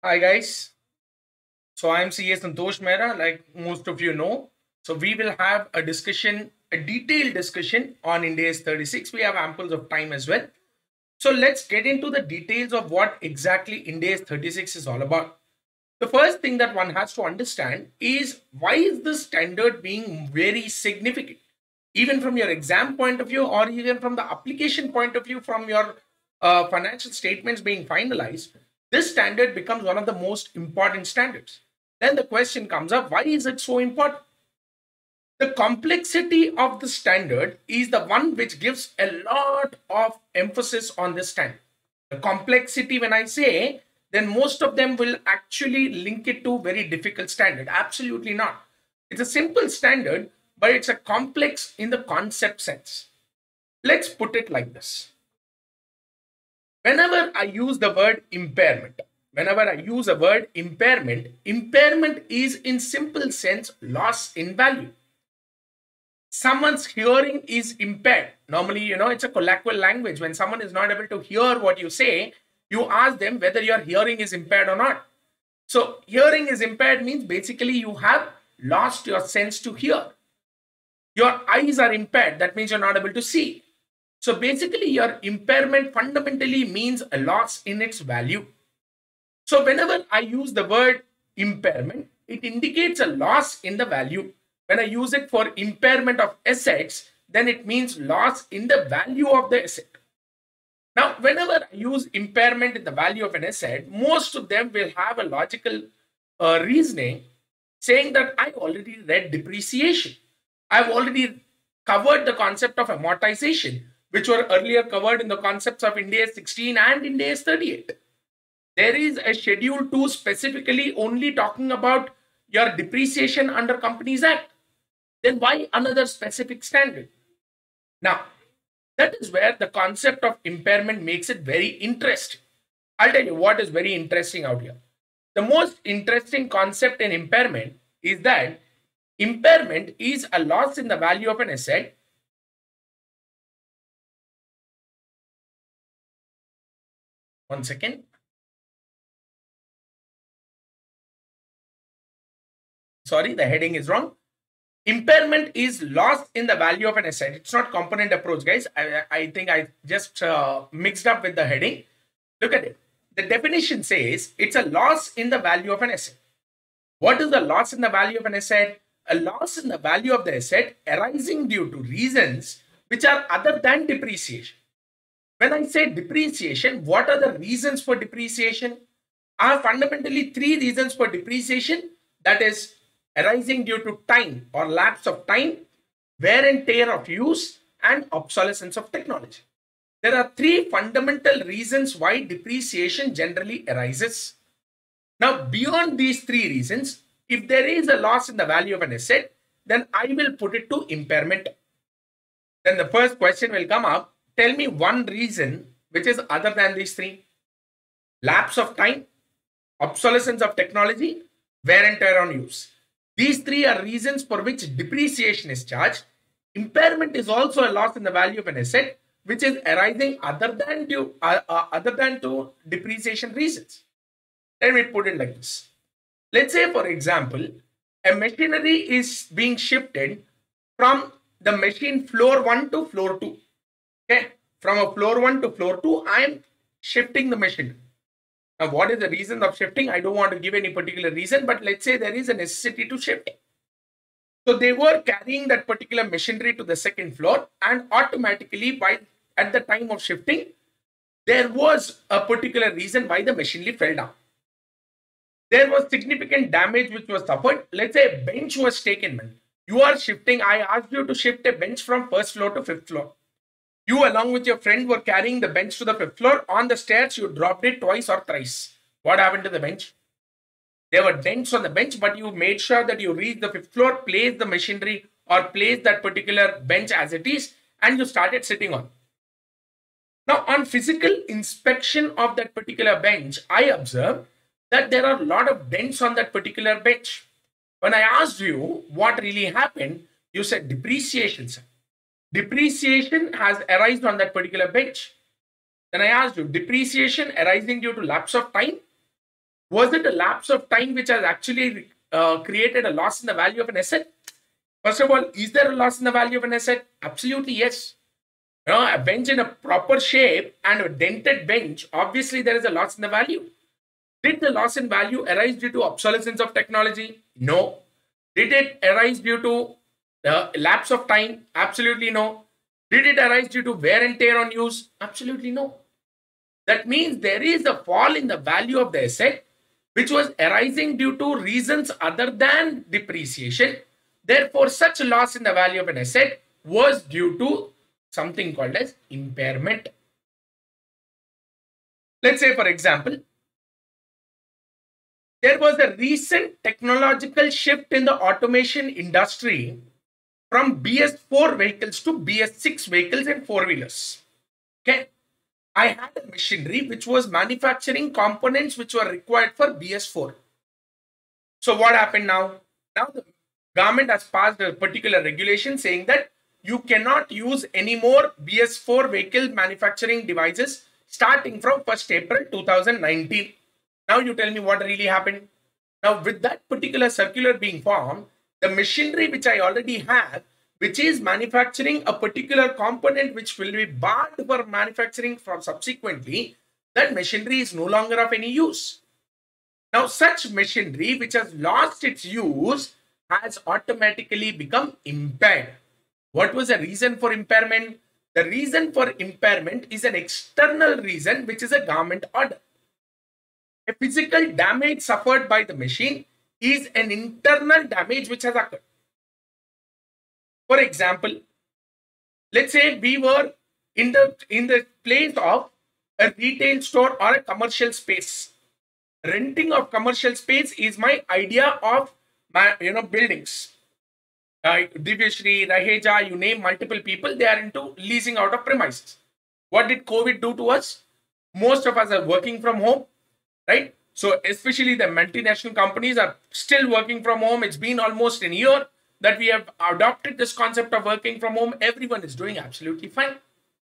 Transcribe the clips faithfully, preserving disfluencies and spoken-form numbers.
Hi guys. So I'm C A Santosh Mehra, like most of you know. So we will have a discussion, a detailed discussion on Ind AS thirty-six. We have amples of time as well. So let's get into the details of what exactly Ind AS thirty-six is all about. The first thing that one has to understand is why is this standard being very significant? Even from your exam point of view or even from the application point of view from your uh, financial statements being finalized, this standard becomes one of the most important standards. Then the question comes up, why is it so important? The complexity of the standard is the one which gives a lot of emphasis on this standard. The complexity, when I say, then most of them will actually link it to very difficult standard. Absolutely not. It's a simple standard, but it's a complex in the concept sense. Let's put it like this. Whenever I use the word impairment, whenever I use a word impairment, impairment is in simple sense loss in value. Someone's hearing is impaired. Normally, you know, it's a colloquial language. When someone is not able to hear what you say, you ask them whether your hearing is impaired or not. So hearing is impaired means basically you have lost your sense to hear. Your eyes are impaired. That means you're not able to see. So basically your impairment fundamentally means a loss in its value. So whenever I use the word impairment, it indicates a loss in the value. When I use it for impairment of assets, then it means loss in the value of the asset. Now, whenever I use impairment in the value of an asset, most of them will have a logical uh, reasoning saying that I already read depreciation. I've already covered the concept of amortization, which were earlier covered in the concepts of Ind AS sixteen and Ind AS thirty-eight. There is a schedule two specifically only talking about your depreciation under Companies Act. Then why another specific standard? Now, that is where the concept of impairment makes it very interesting. I'll tell you what is very interesting out here. The most interesting concept in impairment is that impairment is a loss in the value of an asset. One second. Sorry, the heading is wrong. Impairment is loss in the value of an asset. It's not component approach, guys. I, I think I just uh, mixed up with the heading. Look at it. The definition says it's a loss in the value of an asset. What is the loss in the value of an asset? A loss in the value of the asset arising due to reasons which are other than depreciation. When I say depreciation, what are the reasons for depreciation? Are fundamentally three reasons for depreciation. That is arising due to time or lapse of time, wear and tear of use, and obsolescence of technology. There are three fundamental reasons why depreciation generally arises. Now, beyond these three reasons, if there is a loss in the value of an asset, then I will put it to impairment. Then the first question will come up. Tell me one reason which is other than these three. Lapse of time, obsolescence of technology, wear and tear on use. These three are reasons for which depreciation is charged. Impairment is also a loss in the value of an asset, which is arising other than due, uh, uh, other than to depreciation reasons. Let me put it like this. Let's say, for example, a machinery is being shifted from the machine floor one to floor two. Okay, from a floor one to floor two, I am shifting the machine. Now, what is the reason of shifting? I don't want to give any particular reason, but let's say there is a necessity to shift. So they were carrying that particular machinery to the second floor, and automatically by at the time of shifting, there was a particular reason why the machinery fell down. There was significant damage which was suffered. Let's say a bench was taken, man. You are shifting. I asked you to shift a bench from first floor to fifth floor. You along with your friend were carrying the bench to the fifth floor. On the stairs, you dropped it twice or thrice. What happened to the bench? There were dents on the bench, but you made sure that you reached the fifth floor, placed the machinery or placed that particular bench as it is, and you started sitting on. Now, on physical inspection of that particular bench, I observed that there are a lot of dents on that particular bench. When I asked you what really happened, you said depreciation, sir. Depreciation has arisen on that particular bench. Then I asked you, depreciation arising due to lapse of time? Was it a lapse of time which has actually uh, created a loss in the value of an asset? First of all, is there a loss in the value of an asset? Absolutely, yes. You know, a bench in a proper shape and a dented bench, obviously there is a loss in the value. Did the loss in value arise due to obsolescence of technology? No. Did it arise due to the lapse of time? Absolutely no. Did it arise due to wear and tear on use? Absolutely no. That means there is a fall in the value of the asset which was arising due to reasons other than depreciation. Therefore, such loss in the value of an asset was due to something called as impairment. Let's say, for example, there was a recent technological shift in the automation industry from B S four vehicles to B S six vehicles and four-wheelers. Okay. I had a machinery which was manufacturing components which were required for B S four. So what happened now? Now the government has passed a particular regulation saying that you cannot use any more B S four vehicle manufacturing devices starting from first April two thousand nineteen. Now you tell me what really happened. Now with that particular circular being formed, the machinery which I already have, which is manufacturing a particular component which will be barred for manufacturing from subsequently, that machinery is no longer of any use. Now such machinery which has lost its use has automatically become impaired. What was the reason for impairment? The reason for impairment is an external reason, which is a government order. A physical damage suffered by the machine is an internal damage which has occurred. For example, let's say we were in the in the place of a retail store or a commercial space. Renting of commercial space is my idea of my, you know, buildings. Uh, Divyashree, Raheja, you name multiple people, they are into leasing out of premises. What did COVID do to us? Most of us are working from home, right? So especially the multinational companies are still working from home. It's been almost a year that we have adopted this concept of working from home. Everyone is doing absolutely fine.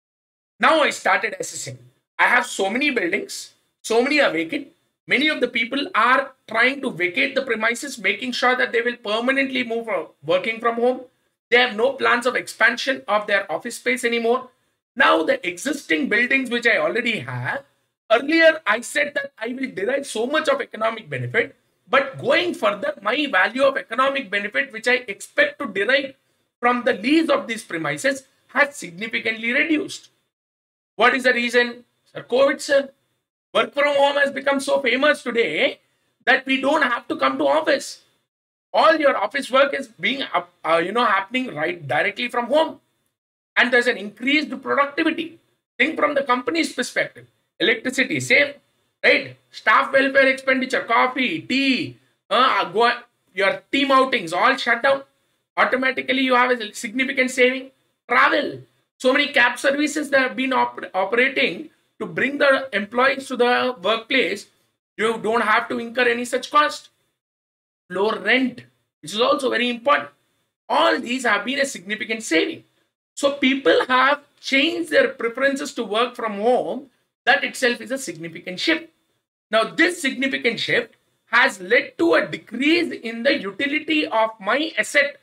Now I started assessing. I have so many buildings, so many are vacant. Many of the people are trying to vacate the premises, making sure that they will permanently move from working from home. They have no plans of expansion of their office space anymore. Now the existing buildings which I already have, earlier I said that I will derive so much of economic benefit, but going further, my value of economic benefit which I expect to derive from the lease of these premises has significantly reduced. What is the reason? Sir, COVID, sir. Work from home has become so famous today that we don't have to come to office. All your office work is being, uh, you know, happening right directly from home. And there's an increased productivity. Think from the company's perspective. Electricity, same, right? Staff welfare expenditure, coffee, tea, uh, go, your team outings, all shut down. Automatically, you have a significant saving. Travel. So many cab services that have been op operating to bring the employees to the workplace, you don't have to incur any such cost. Lower rent, which is also very important. All these have been a significant saving. So people have changed their preferences to work from home. That itself is a significant shift. Now, this significant shift has led to a decrease in the utility of my asset.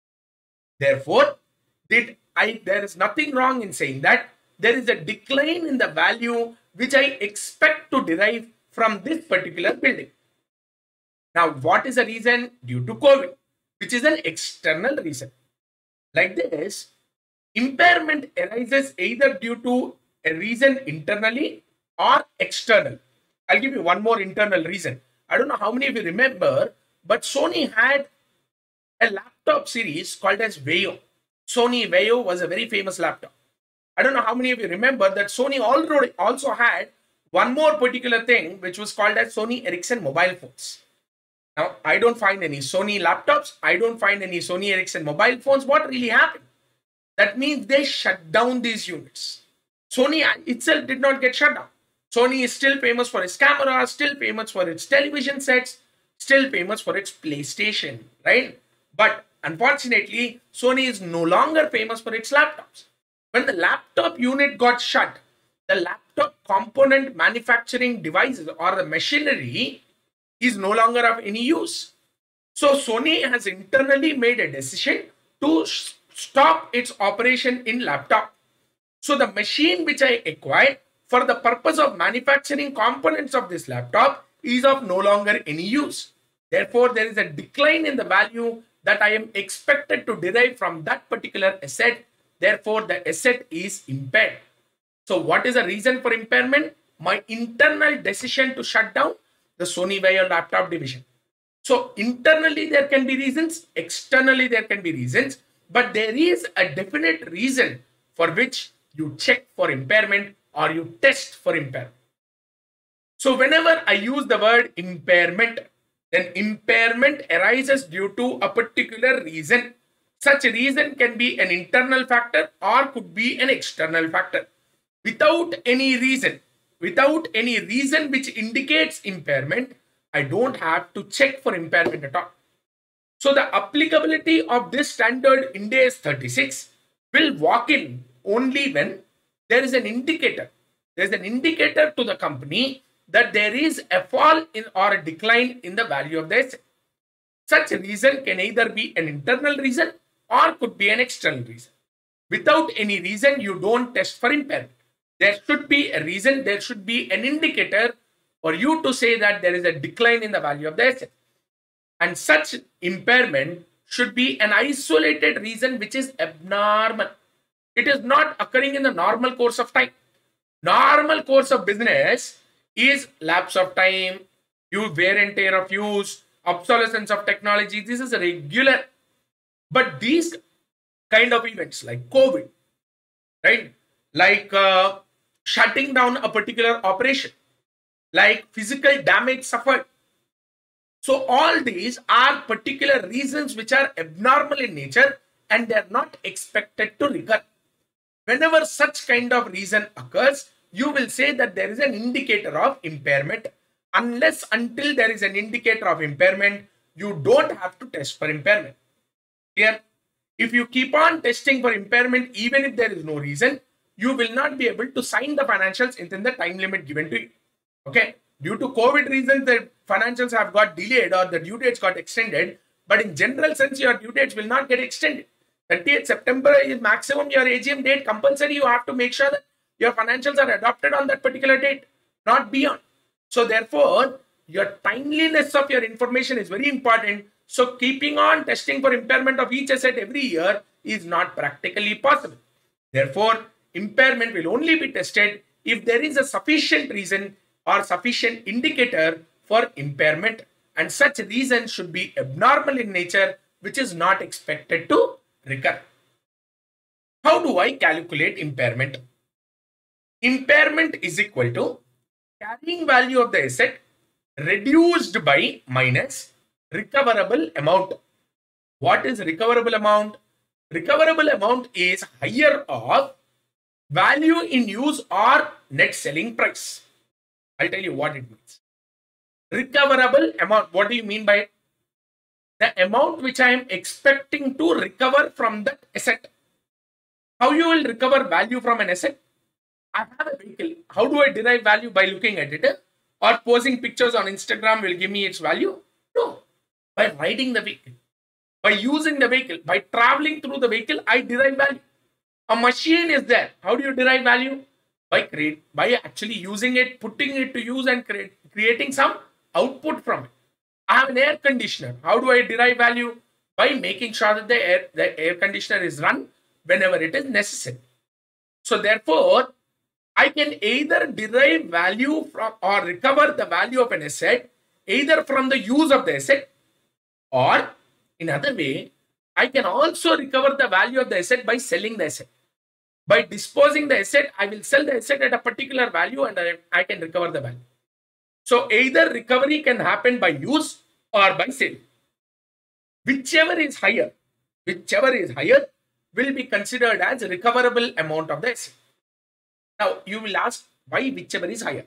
Therefore, did I, there is nothing wrong in saying that there is a decline in the value which I expect to derive from this particular building. Now, what is the reason? Due to COVID, which is an external reason. Like this, impairment arises either due to a reason internally or external. I'll give you one more internal reason. I don't know how many of you remember, but Sony had a laptop series called as Vaio. Sony Vaio was a very famous laptop. I don't know how many of you remember that Sony already also had one more particular thing which was called as Sony Ericsson mobile phones. Now, I don't find any Sony laptops. I don't find any Sony Ericsson mobile phones. What really happened? That means they shut down these units. Sony itself did not get shut down. Sony is still famous for its camera, still famous for its television sets, still famous for its PlayStation, right? But unfortunately, Sony is no longer famous for its laptops. When the laptop unit got shut, the laptop component manufacturing devices or the machinery is no longer of any use. So Sony has internally made a decision to stop its operation in laptop. So the machine which I acquired for the purpose of manufacturing components of this laptop is of no longer any use. Therefore, there is a decline in the value that I am expected to derive from that particular asset. Therefore, the asset is impaired. So what is the reason for impairment? My internal decision to shut down the Sony Vaio laptop division. So internally there can be reasons, externally there can be reasons, but there is a definite reason for which you check for impairment or you test for impairment. So whenever I use the word impairment, then impairment arises due to a particular reason. Such a reason can be an internal factor or could be an external factor. Without any reason, without any reason which indicates impairment, I don't have to check for impairment at all. So the applicability of this standard Ind AS thirty-six will walk in only when there is an indicator. There is an indicator to the company that there is a fall in or a decline in the value of the asset. Such a reason can either be an internal reason or could be an external reason. Without any reason, you don't test for impairment. There should be a reason, there should be an indicator for you to say that there is a decline in the value of the asset. And such impairment should be an isolated reason which is abnormal. It is not occurring in the normal course of time. Normal course of business is lapse of time, use, wear and tear of use, obsolescence of technology. This is regular. But these kind of events like COVID, right? Like uh, shutting down a particular operation, like physical damage suffered. So all these are particular reasons which are abnormal in nature and they are not expected to recur. Whenever such kind of reason occurs, you will say that there is an indicator of impairment. Unless until there is an indicator of impairment, you don't have to test for impairment. Clear? If you keep on testing for impairment, even if there is no reason, you will not be able to sign the financials within the time limit given to you. Okay? Due to COVID reasons, the financials have got delayed or the due dates got extended. But in general sense, your due dates will not get extended. thirtieth September is maximum your A G M date. Compulsory, you have to make sure that your financials are adopted on that particular date, not beyond. So therefore, your timeliness of your information is very important. So keeping on testing for impairment of each asset every year is not practically possible. Therefore, impairment will only be tested if there is a sufficient reason or sufficient indicator for impairment, and such reason should be abnormal in nature, which is not expected to recur. How do I calculate impairment? Impairment is equal to carrying value of the asset reduced by minus recoverable amount. What is recoverable amount? Recoverable amount is higher of value in use or net selling price. I'll tell you what it means. Recoverable amount. What do you mean by it? The amount which I am expecting to recover from that asset. How you will recover value from an asset? I have a vehicle. How do I derive value? By looking at it? Or posting pictures on Instagram will give me its value? No. By riding the vehicle. By using the vehicle. By traveling through the vehicle, I derive value. A machine is there. How do you derive value? By create, by actually using it, putting it to use and create, creating some output from it. I have an air conditioner. How do I derive value? By making sure that the air, the air conditioner is run whenever it is necessary. So therefore, I can either derive value from or recover the value of an asset either from the use of the asset, or in other way, I can also recover the value of the asset by selling the asset. By disposing the asset, I will sell the asset at a particular value and I, I can recover the value. So either recovery can happen by use or by sale. Whichever is higher, whichever is higher will be considered as a recoverable amount of the asset. Now you will ask why whichever is higher.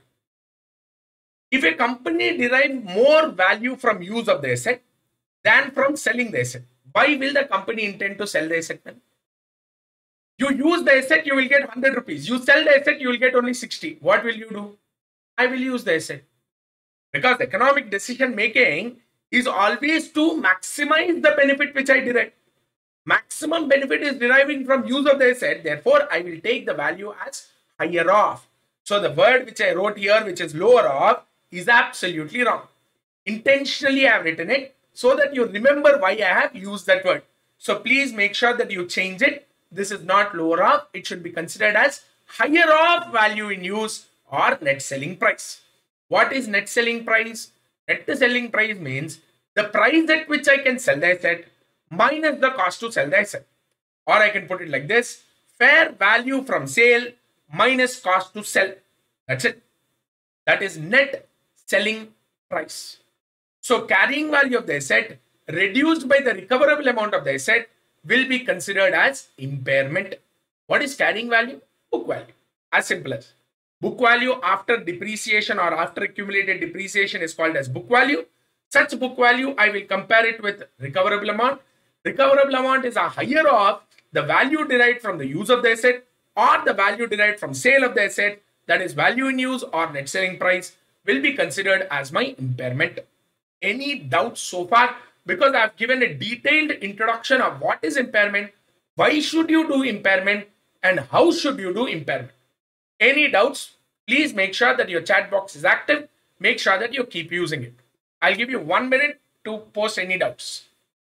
If a company derives more value from use of the asset than from selling the asset, why will the company intend to sell the asset then? You use the asset, you will get one hundred rupees. You sell the asset, you will get only sixty. What will you do? I will use the asset. Because economic decision making is always to maximize the benefit which I derive. Maximum benefit is deriving from use of the asset. Therefore, I will take the value as higher of. So the word which I wrote here, which is lower of, is absolutely wrong. Intentionally, I have written it so that you remember why I have used that word. So please make sure that you change it. This is not lower of. It should be considered as higher of value in use or net selling price. What is net selling price? Net selling price means the price at which I can sell the asset minus the cost to sell the asset. Or I can put it like this: fair value from sale minus cost to sell. That's it. That is net selling price. So carrying value of the asset reduced by the recoverable amount of the asset will be considered as impairment. What is carrying value? Book value. As simple as. Book value after depreciation or after accumulated depreciation is called as book value. Such book value, I will compare it with recoverable amount. Recoverable amount is a higher of the value derived from the use of the asset or the value derived from sale of the asset, that is value in use or net selling price, will be considered as my impairment. Any doubts so far? Because I have given a detailed introduction of what is impairment, why should you do impairment, and how should you do impairment. Any doubts? Please make sure that your chat box is active. Make sure that you keep using it. I'll give you one minute to post any doubts.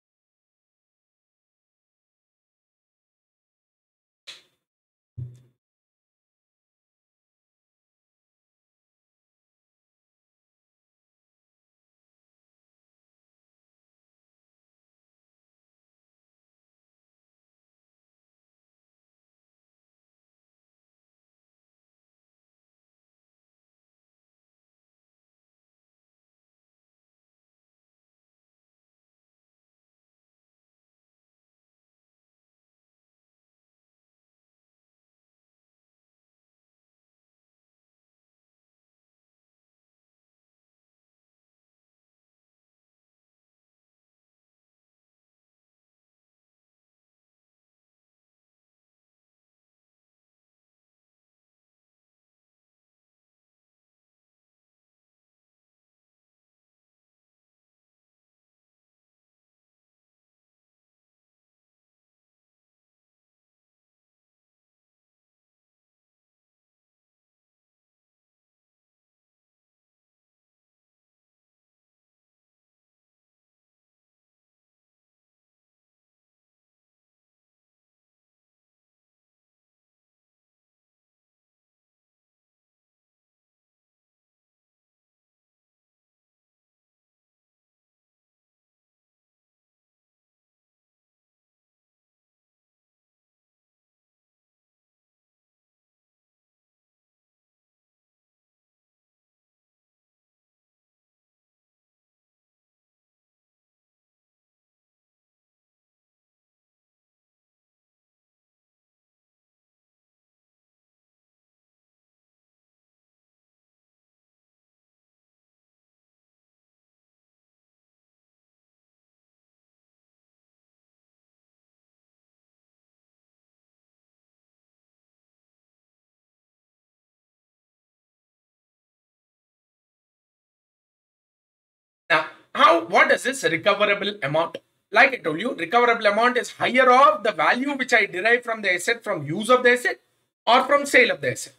Now, how, what is this recoverable amount? Like I told you, recoverable amount is higher of the value which I derive from the asset from use of the asset or from sale of the asset.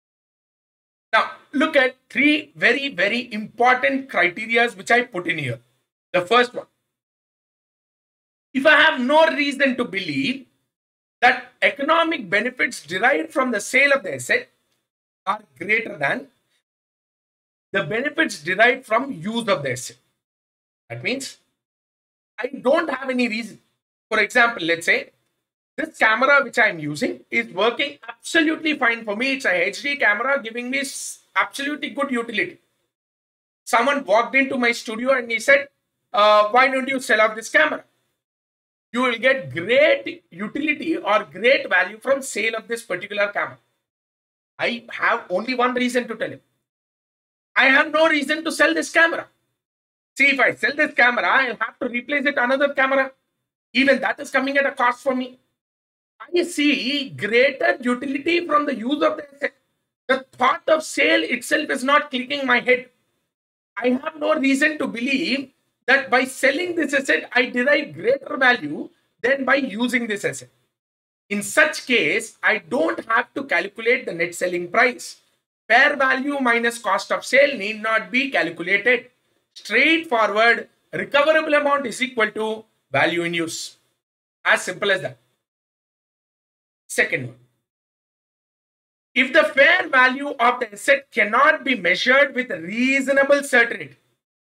Now, look at three very, very important criteria which I put in here. The first one, if I have no reason to believe that economic benefits derived from the sale of the asset are greater than the benefits derived from use of the asset. That means I don't have any reason. For example, let's say this camera which I'm using is working absolutely fine for me. It's a H D camera giving me absolutely good utility. Someone walked into my studio and he said, uh, why don't you sell off this camera? You will get great utility or great value from sale of this particular camera. I have only one reason to tell him. I have no reason to sell this camera. See, if I sell this camera, I'll have to replace it another camera. Even that is coming at a cost for me. I see greater utility from the use of the asset. The thought of sale itself is not clicking my head. I have no reason to believe that by selling this asset, I derive greater value than by using this asset. In such case, I don't have to calculate the net selling price. Fair value minus cost of sale need not be calculated. Straightforward, recoverable amount is equal to value in use. As simple as that. Second one. If the fair value of the asset cannot be measured with reasonable certainty,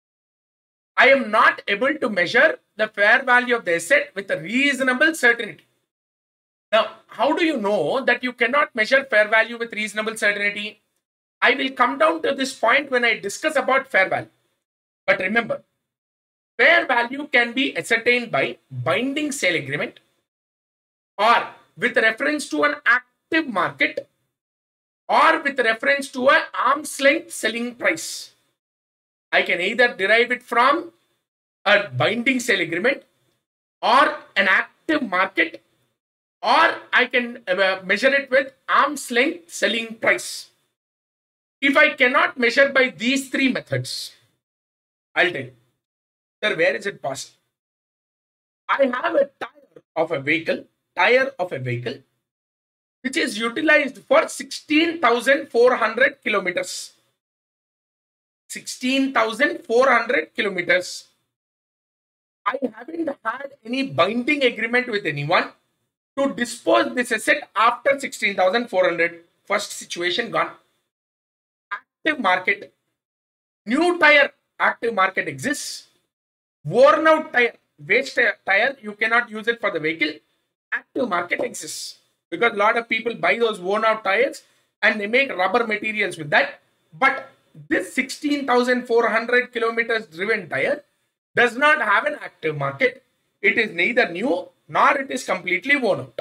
I am not able to measure the fair value of the asset with a reasonable certainty. Now, how do you know that you cannot measure fair value with reasonable certainty? I will come down to this point when I discuss about fair value. But remember, fair value can be ascertained by binding sale agreement or with reference to an active market or with reference to an arm's length selling price. I can either derive it from a binding sale agreement or an active market, or I can uh, measure it with arm's length selling price. If I cannot measure by these three methods, I'll tell you, sir, where is it possible? I have a tire of a vehicle, tire of a vehicle, which is utilized for sixteen thousand four hundred kilometers. sixteen thousand four hundred kilometers. I haven't had any binding agreement with anyone to dispose this asset after sixteen thousand four hundred. First situation gone. Active market. New tire, active market exists. Worn out tire, waste tire, you cannot use it for the vehicle. Active market exists. Because a lot of people buy those worn out tires and they make rubber materials with that. But this sixteen thousand four hundred kilometers driven tire does not have an active market. It is neither new nor it is completely worn out.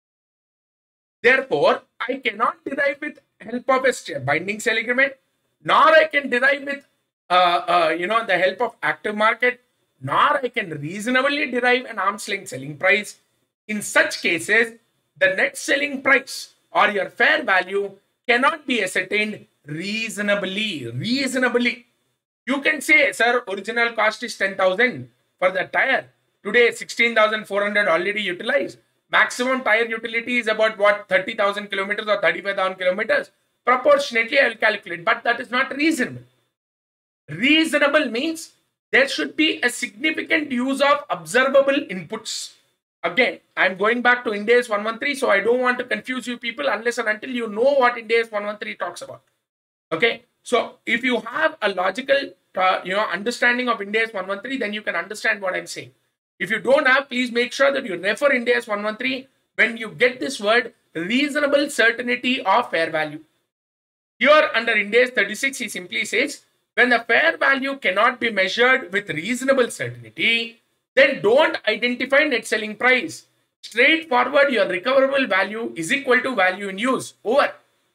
Therefore, I cannot derive with help of a binding sale agreement, nor I can derive with uh, uh, you know the help of active market, nor I can reasonably derive an arm's length selling price. In such cases, the net selling price or your fair value cannot be ascertained reasonably. Reasonably. You can say, sir, original cost is ten thousand for the tire. Today, sixteen thousand four hundred already utilized. Maximum tire utility is about what, thirty thousand kilometers or thirty-five thousand kilometers. Proportionately, I will calculate, but that is not reasonable. Reasonable means there should be a significant use of observable inputs. Again, I'm going back to Ind AS one thirteen, so I don't want to confuse you people unless and until you know what Ind AS one thirteen talks about. Okay, so if you have a logical, uh, you know, understanding of Ind AS one thirteen, then you can understand what I'm saying. If you don't have, please make sure that you refer Ind AS one thirteen when you get this word reasonable certainty of fair value. Here under Ind AS thirty-six, he simply says, when the fair value cannot be measured with reasonable certainty, then don't identify net selling price. Straightforward, your recoverable value is equal to value in use. Over.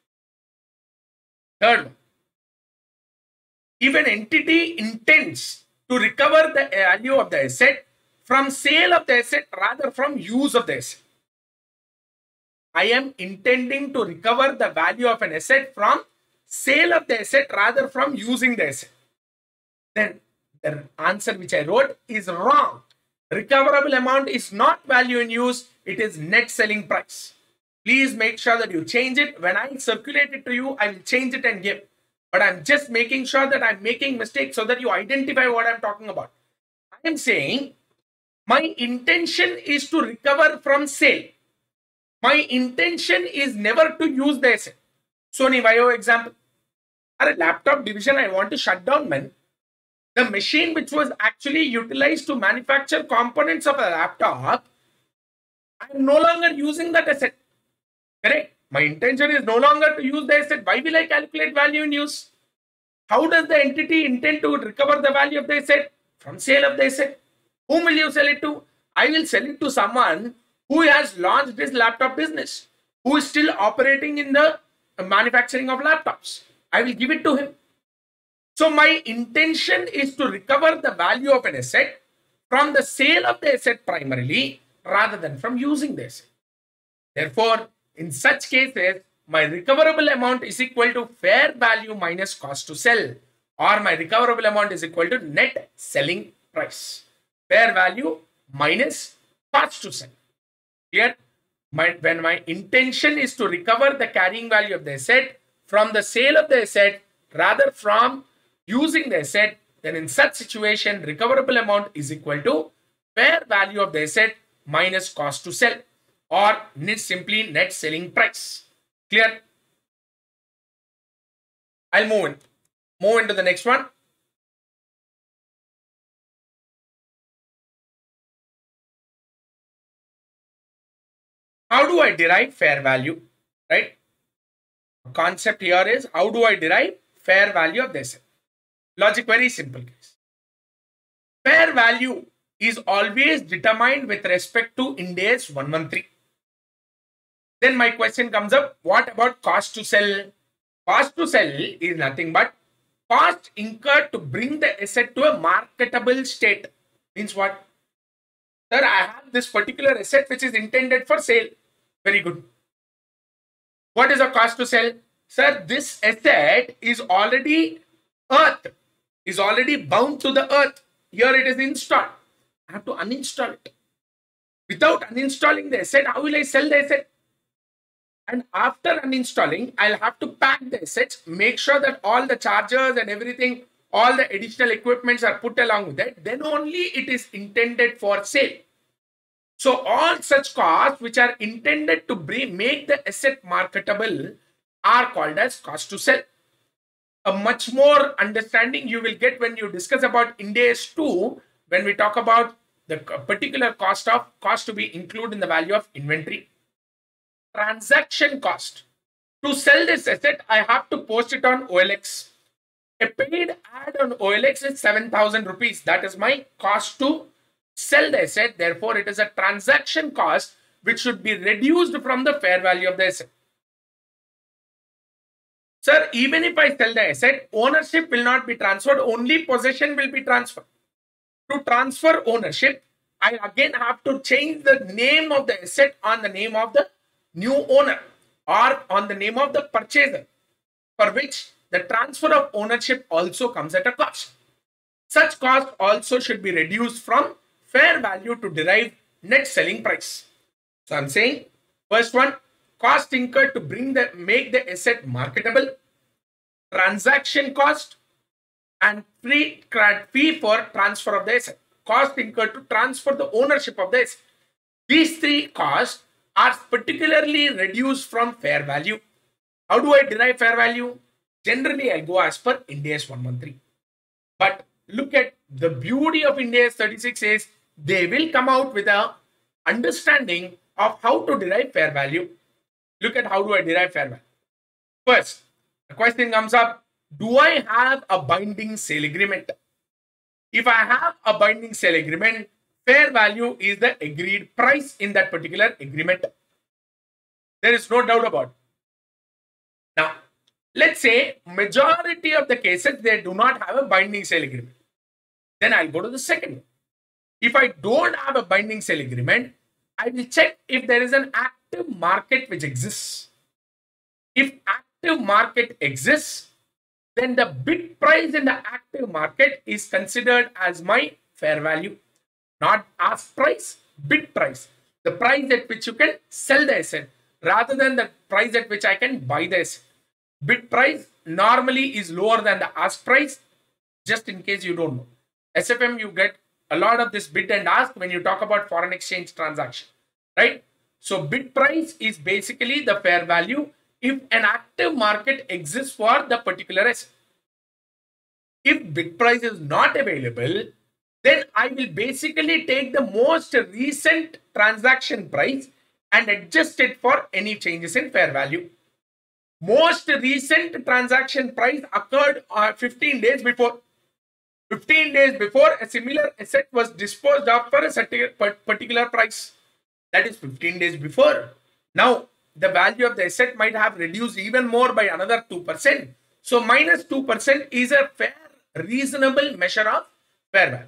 Third one. If an entity intends to recover the value of the asset from sale of the asset rather from use of the asset. I am intending to recover the value of an asset from sale of the asset rather from using the asset. Then the answer which I wrote is wrong. Recoverable amount is not value in use, it is net selling price. Please make sure that you change it. When I circulate it to you, I will change it and give. But I'm just making sure that I'm making mistakes so that you identify what I'm talking about. I am saying my intention is to recover from sale. My intention is never to use the asset. Sony Vaio example. At a laptop division, I want to shut down man. The machine which was actually utilized to manufacture components of a laptop, I am no longer using that asset. Correct? My intention is no longer to use the asset. Why will I calculate value in use? How does the entity intend to recover the value of the asset? From sale of the asset. Whom will you sell it to? I will sell it to someone who has launched this laptop business, who is still operating in the manufacturing of laptops. I will give it to him. So my intention is to recover the value of an asset from the sale of the asset primarily rather than from using the asset. Therefore, in such cases, my recoverable amount is equal to fair value minus cost to sell. or my recoverable amount is equal to net selling price. Fair value minus cost to sell. Clear? My, when my intention is to recover the carrying value of the asset from the sale of the asset rather from using the asset, then in such situation, recoverable amount is equal to fair value of the asset minus cost to sell, or simply net selling price. Clear? I'll move in. Move into the next one. How do I derive fair value? Right? Concept here is, how do I derive fair value of the asset? Logic very simple, guys. Fair value is always determined with respect to Ind AS one thirteen. Then my question comes up, what about cost to sell? Cost to sell is nothing but cost incurred to bring the asset to a marketable state. Means what? Sir, I have this particular asset which is intended for sale. Very good. What is the cost to sell? Sir, this asset is already earth, is already bound to the earth. Here it is installed. I have to uninstall it. Without uninstalling the asset, how will I sell the asset? And after uninstalling, I'll have to pack the assets, make sure that all the chargers and everything, all the additional equipments are put along with it. Then only it is intended for sale. So all such costs which are intended to bring, make the asset marketable are called as cost to sell. A much more understanding you will get when you discuss about Ind AS two, when we talk about the particular cost of cost to be included in the value of inventory. Transaction cost. To sell this asset, I have to post it on O L X. A paid ad on O L X is seven thousand rupees. That is my cost to sell the asset. Therefore, it is a transaction cost which should be reduced from the fair value of the asset. Sir, even if I sell the asset, ownership will not be transferred. Only possession will be transferred. To transfer ownership, I again have to change the name of the asset on the name of the new owner or on the name of the purchaser, for which the transfer of ownership also comes at a cost. Such cost also should be reduced from fair value to derive net selling price. So I'm saying, first one, cost incurred to bring the make the asset marketable, transaction cost, and free fee for transfer of the asset. Cost incurred to transfer the ownership of the asset. These three costs are particularly reduced from fair value. How do I derive fair value? Generally, I'll go as per Ind AS one thirteen. But look at the beauty of Ind AS thirty-six is they will come out with a understanding of how to derive fair value. Look at how do I derive fair value. First, the question comes up, do I have a binding sale agreement? If I have a binding sale agreement, fair value is the agreed price in that particular agreement. There is no doubt about it. Now, let's say majority of the cases, they do not have a binding sale agreement. Then I'll go to the second one. If I don't have a binding sale agreement, I will check if there is an active market which exists. If active market exists, then the bid price in the active market is considered as my fair value. Not ask price, bid price. The price at which you can sell the asset rather than the price at which I can buy the asset. Bid price normally is lower than the ask price, just in case you don't know. S F M, you get a lot of this bid and ask when you talk about foreign exchange transaction, right? So bid price is basically the fair value if an active market exists for the particular asset. If bid price is not available, then I will basically take the most recent transaction price and adjust it for any changes in fair value. Most recent transaction price occurred uh, fifteen days before. fifteen days before, a similar asset was disposed of for a particular price. That is fifteen days before. Now, the value of the asset might have reduced even more by another two percent. So, minus two percent is a fair, reasonable measure of fair value.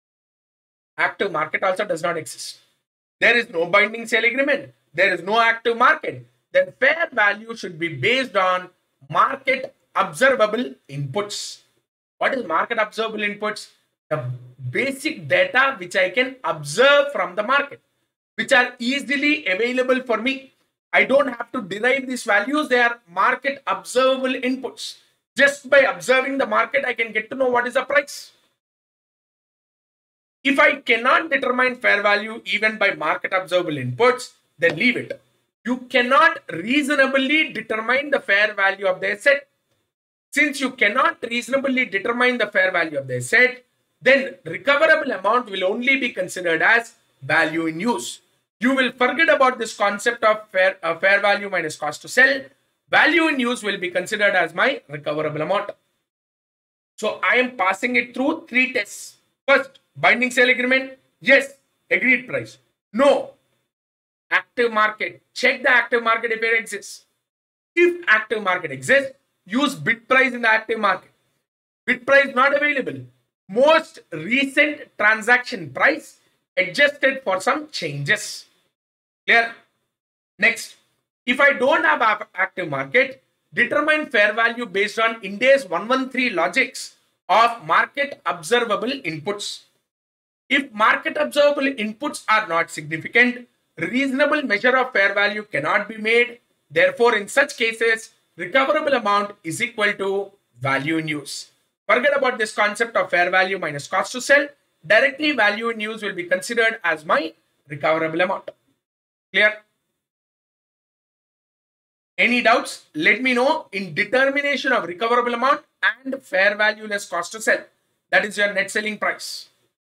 Active market also does not exist. There is no binding sale agreement. There is no active market. Then fair value should be based on market observable inputs. What is market observable inputs? The basic data which I can observe from the market, which are easily available for me. I don't have to derive these values. They are market observable inputs. Just by observing the market, I can get to know what is the price. If I cannot determine fair value even by market observable inputs, then leave it. You cannot reasonably determine the fair value of the asset. Since you cannot reasonably determine the fair value of the asset, then recoverable amount will only be considered as value in use. You will forget about this concept of fair, uh, fair value minus cost to sell. Value in use will be considered as my recoverable amount. So I am passing it through three tests. First, binding sale agreement. Yes, agreed price. No, active market. Check the active market if it exists. If active market exists, use bid price in the active market. Bid price not available. Most recent transaction price adjusted for some changes. Clear? Next, if I don't have active market, determine fair value based on Ind AS one one three logics of market observable inputs. If market observable inputs are not significant, reasonable measure of fair value cannot be made. Therefore, in such cases, recoverable amount is equal to value in use. Forget about this concept of fair value minus cost to sell. Directly value in use will be considered as my recoverable amount. Clear? Any doubts? Let me know in determination of recoverable amount and fair value less cost to sell. That is your net selling price.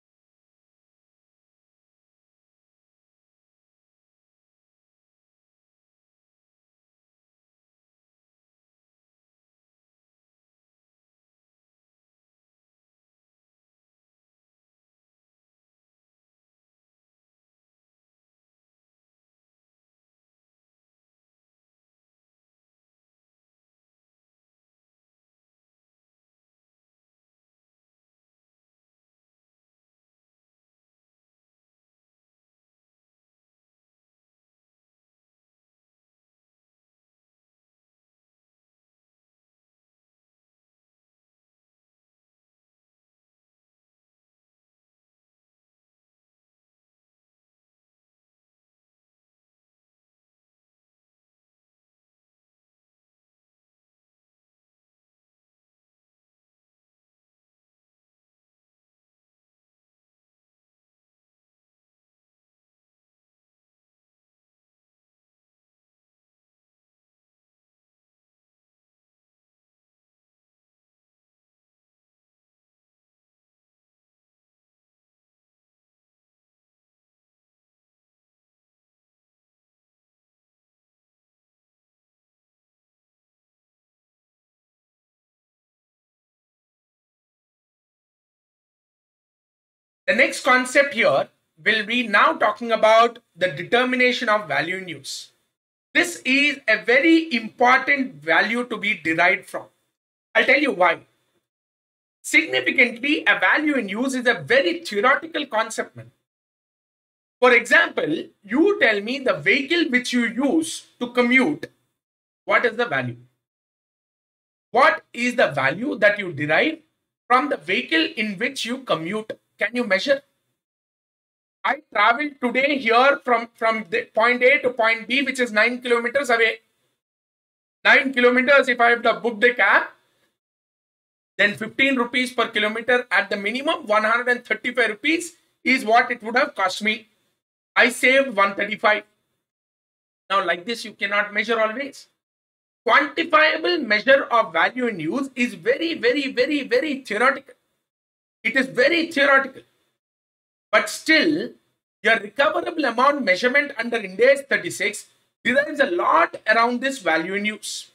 The next concept here will be now talking about the determination of value in use. This is a very important value to be derived from. I'll tell you why. Significantly, a value in use is a very theoretical concept, man. For example, you tell me the vehicle which you use to commute, what is the value? What is the value that you derive from the vehicle in which you commute? Can you measure? I traveled today here from, from the point A to point B, which is nine kilometers away. Nine kilometers, if I have to book the cab, then fifteen rupees per kilometer at the minimum, one hundred thirty-five rupees is what it would have cost me. I saved one hundred thirty-five. Now, like this, you cannot measure always. Quantifiable measure of value in use is very, very, very, very theoretical. It is very theoretical. But still, your recoverable amount measurement under Ind AS thirty-six derives a lot around this value in use.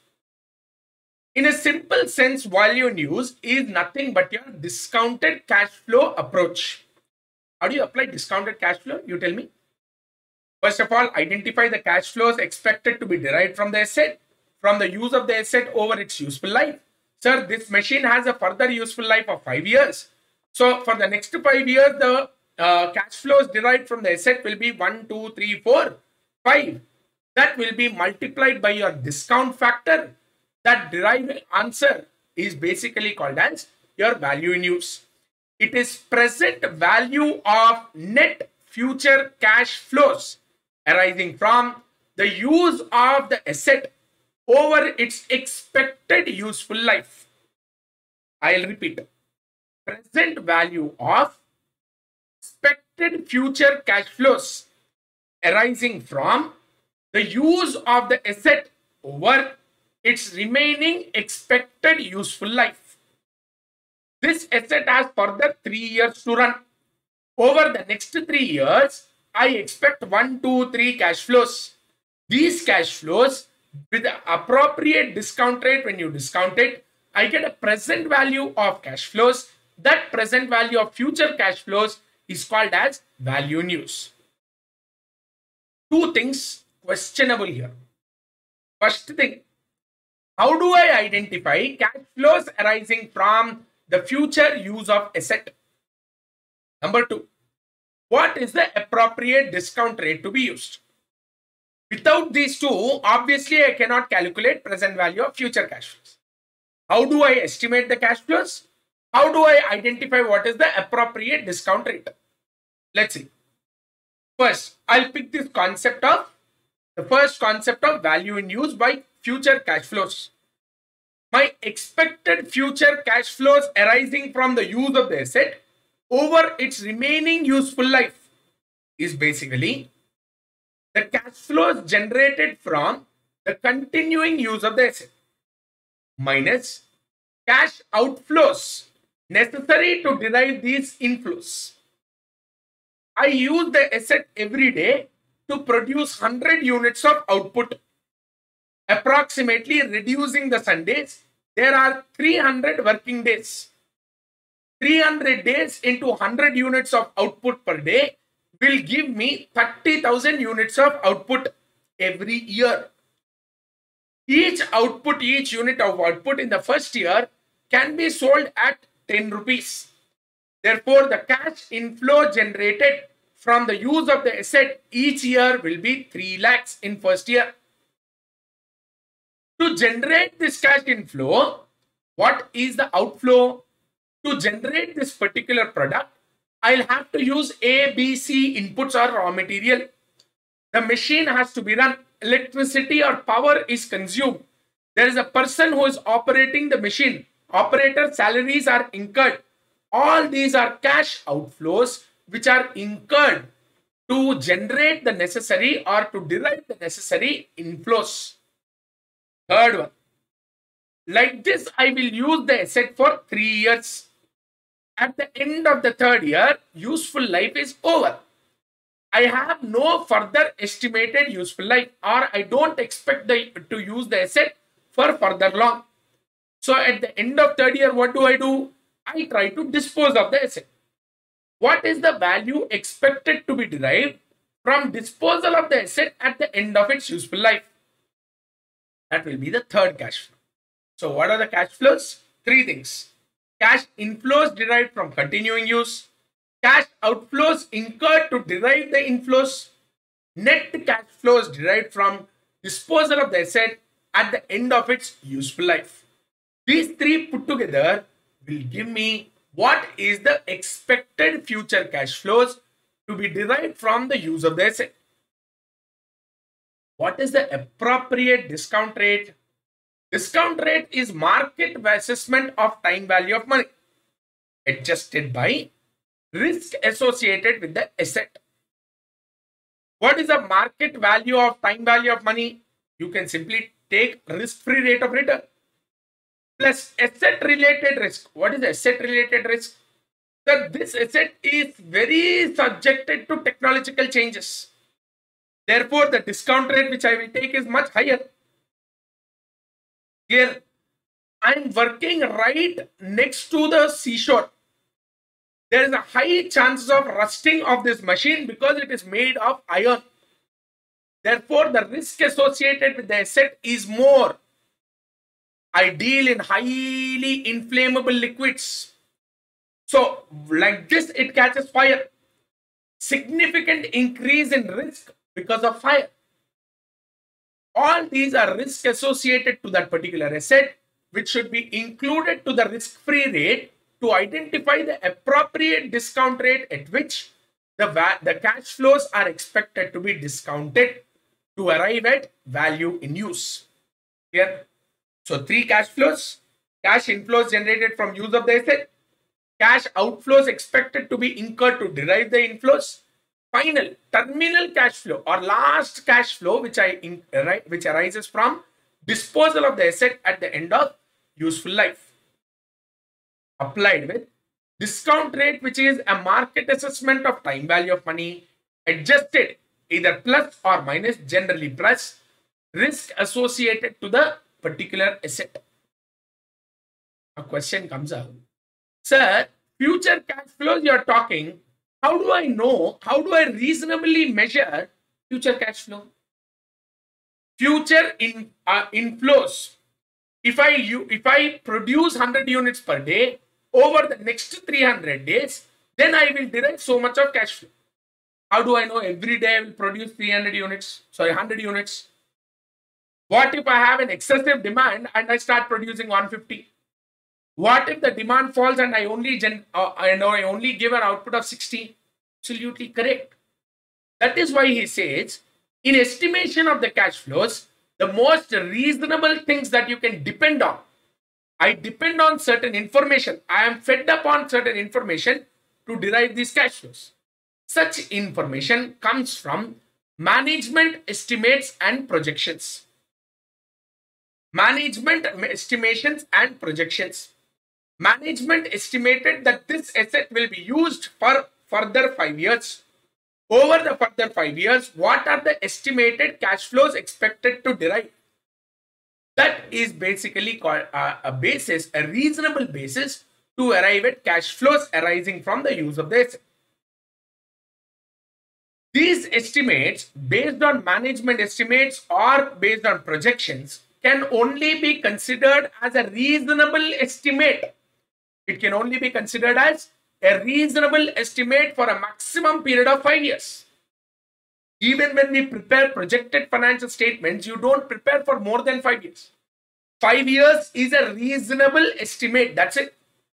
In a simple sense, value in use is nothing but your discounted cash flow approach. How do you apply discounted cash flow? You tell me. First of all, identify the cash flows expected to be derived from the asset, from the use of the asset over its useful life. Sir, this machine has a further useful life of five years. So for the next five years, the uh, cash flows derived from the asset will be one, two, three, four, five. That will be multiplied by your discount factor. That derived answer is basically called as your value in use. It is present value of net future cash flows arising from the use of the asset over its expected useful life. I'll repeat. Present value of expected future cash flows arising from the use of the asset over its remaining expected useful life. This asset has further three years to run. Over the next three years, I expect one, two, three cash flows. These cash flows with the appropriate discount rate, when you discount it, I get a present value of cash flows. That present value of future cash flows is called as value in use. Two things questionable here. First thing, how do I identify cash flows arising from the future use of asset? Number two, what is the appropriate discount rate to be used? Without these two, obviously I cannot calculate present value of future cash flows. How do I estimate the cash flows? How do I identify what is the appropriate discount rate? Let's see. First, I'll pick this concept of the first concept of value in use by future cash flows. My expected future cash flows arising from the use of the asset over its remaining useful life is basically the cash flows generated from the continuing use of the asset minus cash outflows necessary to derive these inflows. I use the asset every day to produce one hundred units of output, approximately reducing the Sundays. There are three hundred working days. three hundred days into one hundred units of output per day will give me thirty thousand units of output every year. Each output, each unit of output in the first year can be sold at ten rupees. Therefore, the cash inflow generated from the use of the asset each year will be three lakhs in first year. To generate this cash inflow, what is the outflow? To generate this particular product, I'll have to use A, B, C inputs or raw material. The machine has to be run. Electricity or power is consumed. There is a person who is operating the machine. Operator salaries are incurred. All these are cash outflows which are incurred to generate the necessary or to derive the necessary inflows. Third one. Like this, I will use the asset for three years. At the end of the third year, useful life is over. I have no further estimated useful life, or I don't expect the, to use the asset for further long. So at the end of third year, what do I do? I try to dispose of the asset. What is the value expected to be derived from disposal of the asset at the end of its useful life? That will be the third cash flow. So what are the cash flows? Three things. Cash inflows derived from continuing use. Cash outflows incurred to derive the inflows. Net cash flows derived from disposal of the asset at the end of its useful life. These three put together will give me what is the expected future cash flows to be derived from the use of the asset. What is the appropriate discount rate? Discount rate is market assessment of time value of money, adjusted by risk associated with the asset. What is the market value of time value of money? You can simply take risk-free rate of return plus asset-related risk. What is asset-related risk? That this asset is very subjected to technological changes. Therefore, the discount rate which I will take is much higher. Here, I am working right next to the seashore. There is a high chance of rusting of this machine because it is made of iron. Therefore, the risk associated with the asset is more. I deal in highly inflammable liquids. So, like this, it catches fire. Significant increase in risk because of fire. All these are risks associated to that particular asset, which should be included to the risk-free rate to identify the appropriate discount rate at which the, the cash flows are expected to be discounted to arrive at value in use. Here, so three cash flows: cash inflows generated from use of the asset, cash outflows expected to be incurred to derive the inflows, final terminal cash flow or last cash flow which I in, right, which arises from disposal of the asset at the end of useful life. Applied with discount rate, which is a market assessment of time value of money, adjusted either plus or minus, generally plus, risk associated to the particular asset. A question comes up, sir, future cash flows you are talking, how do I know, how do I reasonably measure future cash flow? Future in uh, inflows, if I you if I produce one hundred units per day over the next three hundred days, then I will derive so much of cash flow. How do I know every day I will produce three hundred units, sorry, one hundred units? What if I have an excessive demand and I start producing one hundred fifty? What if the demand falls and I only gen uh, I know I only give an output of sixty? Absolutely correct. That is why he says, in estimation of the cash flows, the most reasonable things that you can depend on. I depend on certain information. I am fed up on certain information to derive these cash flows. Such information comes from management estimates and projections. Management estimations and projections. Management estimated that this asset will be used for further five years. Over the further five years, what are the estimated cash flows expected to derive? That is basically called uh, a basis, a reasonable basis to arrive at cash flows arising from the use of the asset. These estimates, based on management estimates or based on projections, can only be considered as a reasonable estimate. It can only be considered as a reasonable estimate for a maximum period of five years. Even when we prepare projected financial statements, you don't prepare for more than five years. Five years is a reasonable estimate. That's it.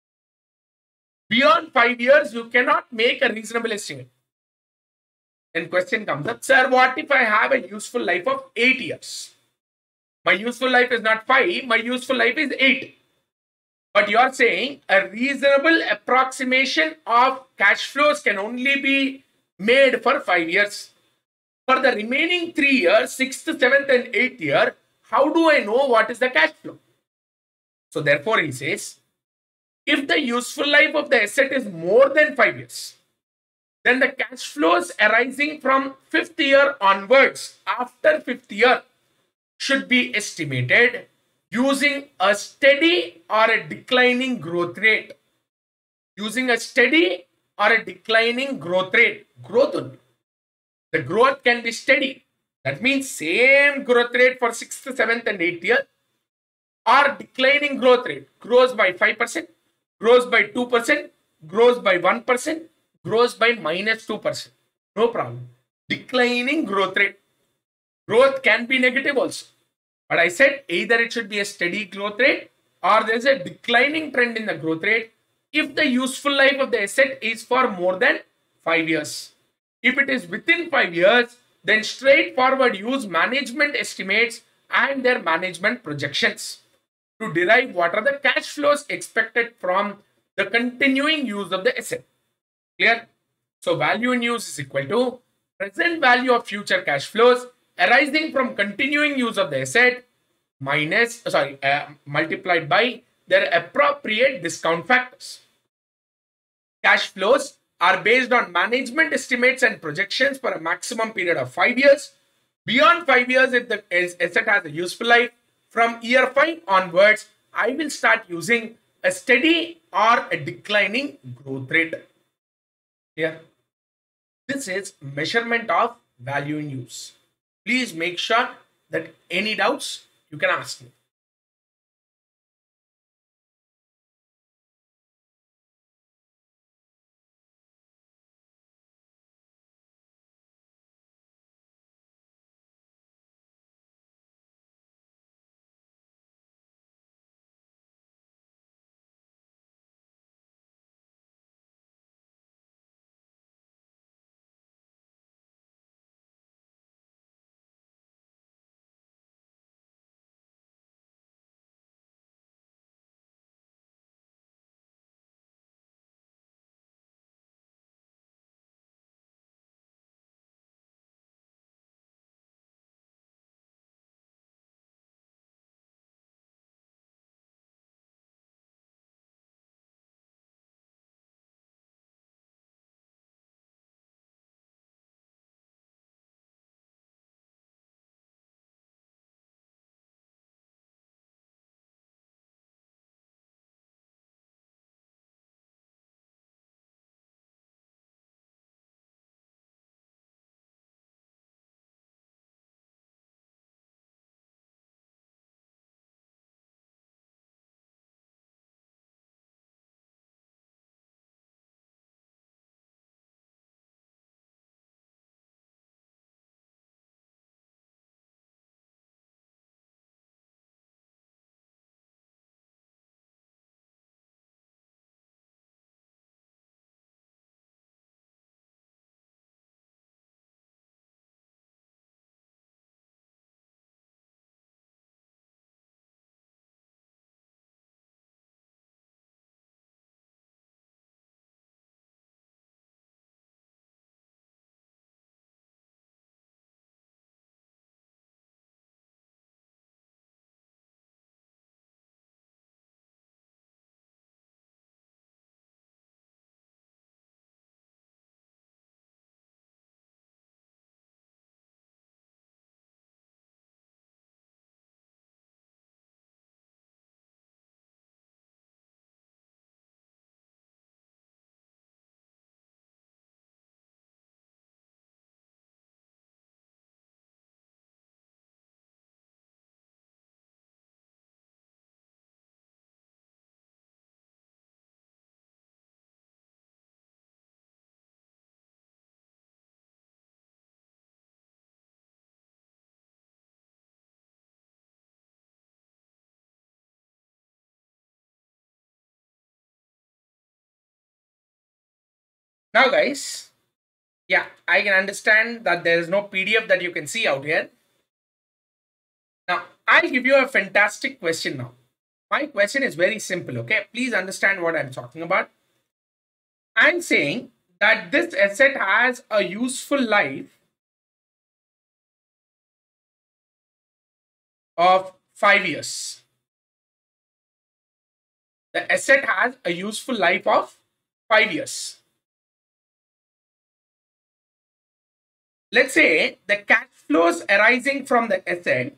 Beyond five years, you cannot make a reasonable estimate. Then question comes up, sir, what if I have a useful life of eight years? My useful life is not five, my useful life is eight. But you are saying a reasonable approximation of cash flows can only be made for five years. For the remaining three years, sixth, seventh, and eighth year, how do I know what is the cash flow? So therefore, he says, if the useful life of the asset is more than five years, then the cash flows arising from fifth year onwards, after fifth year, should be estimated using a steady or a declining growth rate. Using a steady or a declining growth rate. Growth only. The growth can be steady. That means same growth rate for sixth, seventh, and eighth year, or declining growth rate. Grows by five percent, grows by two percent, grows by one percent, grows by minus two percent. No problem. Declining growth rate. Growth can be negative also. But I said either it should be a steady growth rate or there is a declining trend in the growth rate if the useful life of the asset is for more than five years. If it is within five years, then straightforward use management estimates and their management projections to derive what are the cash flows expected from the continuing use of the asset. Clear? So value in use is equal to present value of future cash flows arising from continuing use of the asset minus, sorry, uh, multiplied by their appropriate discount factors. Cash flows are based on management estimates and projections for a maximum period of five years. Beyond five years, if the asset has a useful life, from year five onwards, I will start using a steady or a declining growth rate. Here, this is measurement of value in use. Please make sure that any doubts you can ask me. Now, guys, yeah, I can understand that there is no P D F that you can see out here. Now, I'll give you a fantastic question now. My question is very simple, okay? Please understand what I'm talking about. I'm saying that this asset has a useful life of five years. The asset has a useful life of five years. Let's say the cash flows arising from the asset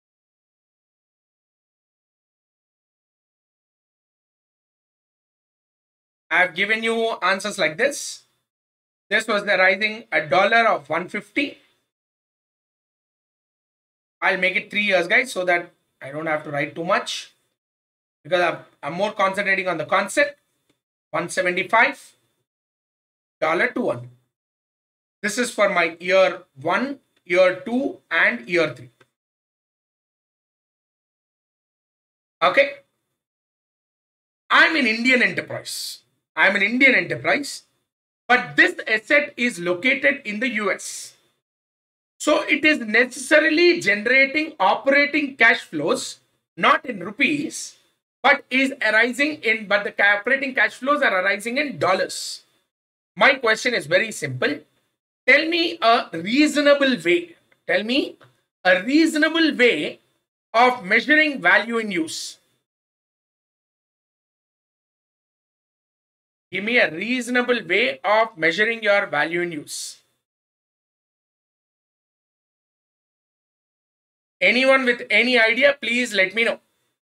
I've given you answers like this. This was arising a dollar of one fifty. I'll make it three years, guys, so that I don't have to write too much because I'm, I'm more concentrating on the concept. one seventy-five dollar to one. This is for my year one, year two, and year three. Okay. I'm an Indian enterprise. I'm an Indian enterprise, but this asset is located in the U S. So it is necessarily generating operating cash flows, not in rupees, but is arising in, but the operating cash flows are arising in dollars. My question is very simple. Tell me a reasonable way. Tell me a reasonable way of measuring value in use. Give me a reasonable way of measuring your value in use. Anyone with any idea, please let me know.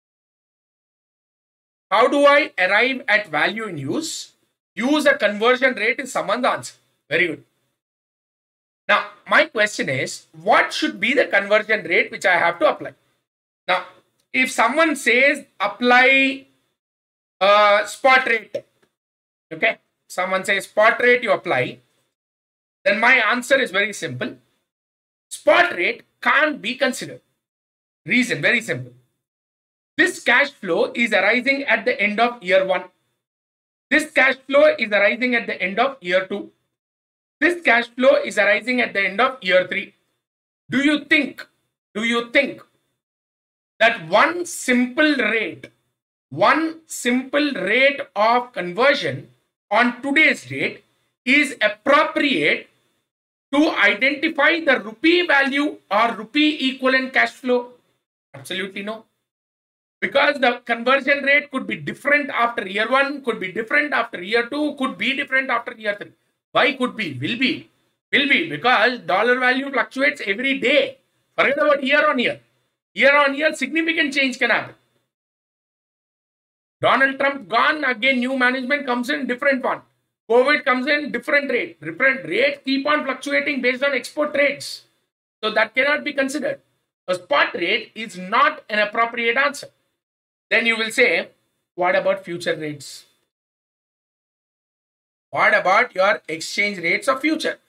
How do I arrive at value in use? Use a conversion rate is someone's answer. Very good. Now, my question is, what should be the conversion rate which I have to apply? Now, if someone says apply a spot rate, okay, someone says spot rate you apply, then my answer is very simple. Spot rate can't be considered. Reason, very simple. This cash flow is arising at the end of year one. This cash flow is arising at the end of year two. This cash flow is arising at the end of year three. Do you think, do you think that one simple rate, one simple rate of conversion on today's date is appropriate to identify the rupee value or rupee equivalent cash flow? Absolutely no. Because the conversion rate could be different after year one, could be different after year two, could be different after year three. Why could be? Will be. Will be because dollar value fluctuates every day. Forget about year on year. Year on year, significant change can happen. Donald Trump gone, again new management comes in, different one. COVID comes in, different rate. Different rate keep on fluctuating based on export trades. So that cannot be considered. A spot rate is not an appropriate answer. Then you will say, what about future rates? What about your exchange rates of future?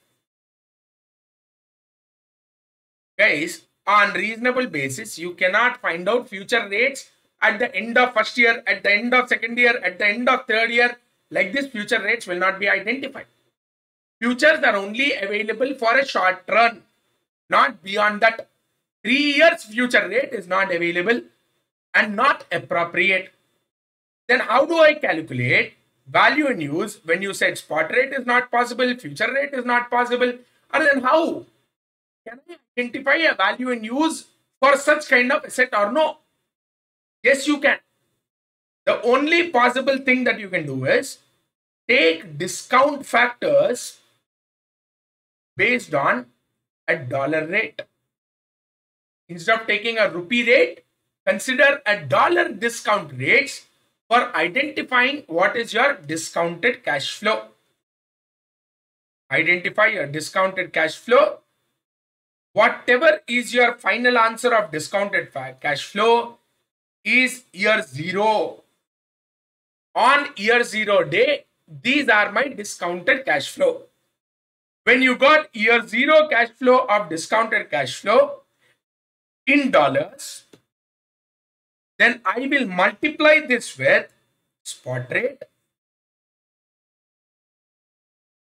Guys, on reasonable basis, you cannot find out future rates at the end of first year, at the end of second year, at the end of third year. Like this, future rates will not be identified. Futures are only available for a short run, not beyond that. Three years future rate is not available and not appropriate. Then how do I calculate value in use when you said spot rate is not possible, future rate is not possible? And then how can I identify a value in use for such kind of asset or no? Yes, you can. The only possible thing that you can do is take discount factors based on a dollar rate. Instead of taking a rupee rate, consider a dollar discount rates for identifying what is your discounted cash flow. Identify your discounted cash flow. Whatever is your final answer of discounted cash flow is year zero. On year zero day, these are my discounted cash flow. When you got year zero cash flow of discounted cash flow in dollars, then I will multiply this with spot rate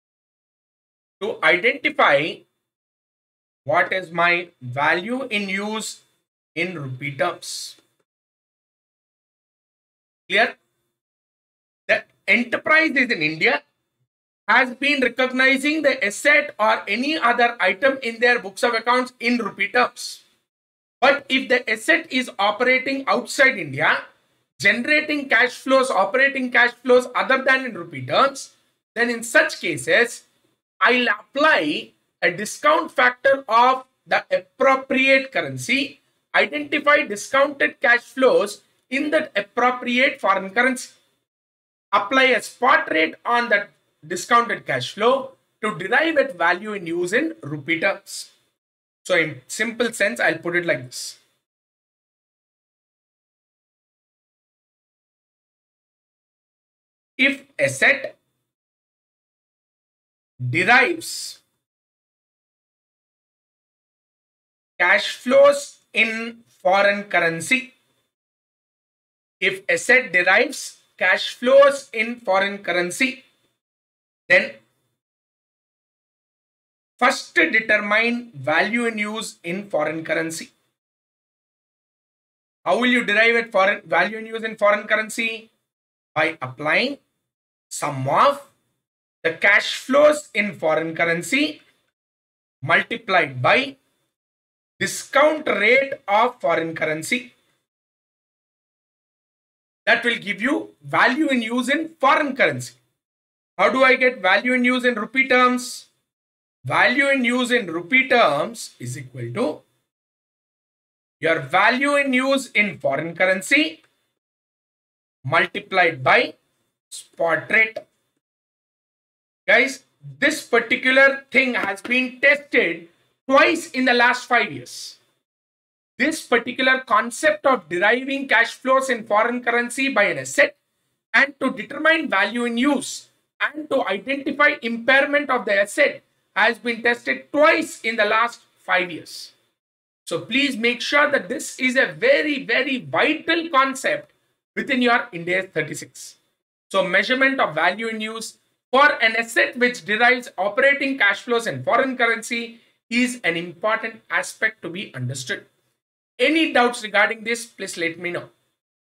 to identify what is my value in use in rupee terms. Clear? The enterprises in India has been recognizing the asset or any other item in their books of accounts in rupee terms. But if the asset is operating outside India, generating cash flows, operating cash flows other than in rupee terms, then in such cases, I'll apply a discount factor of the appropriate currency, identify discounted cash flows in that appropriate foreign currency, apply a spot rate on that discounted cash flow to derive its value in use in rupee terms. So in simple sense, I'll put it like this. If asset derives cash flows in foreign currency, if asset derives cash flows in foreign currency, then first determine value in use in foreign currency. How will you derive it foreign value in use in foreign currency? By applying sum of the cash flows in foreign currency multiplied by discount rate of foreign currency. That will give you value in use in foreign currency. How do I get value in use in rupee terms? Value in use in rupee terms is equal to your value in use in foreign currency multiplied by spot rate. Guys, this particular thing has been tested twice in the last five years. This particular concept of deriving cash flows in foreign currency by an asset and to determine value in use and to identify impairment of the asset has been tested twice in the last five years. So please make sure that this is a very, very vital concept within your Ind AS thirty-six. So measurement of value in use for an asset which derives operating cash flows in foreign currency is an important aspect to be understood. Any doubts regarding this, please let me know.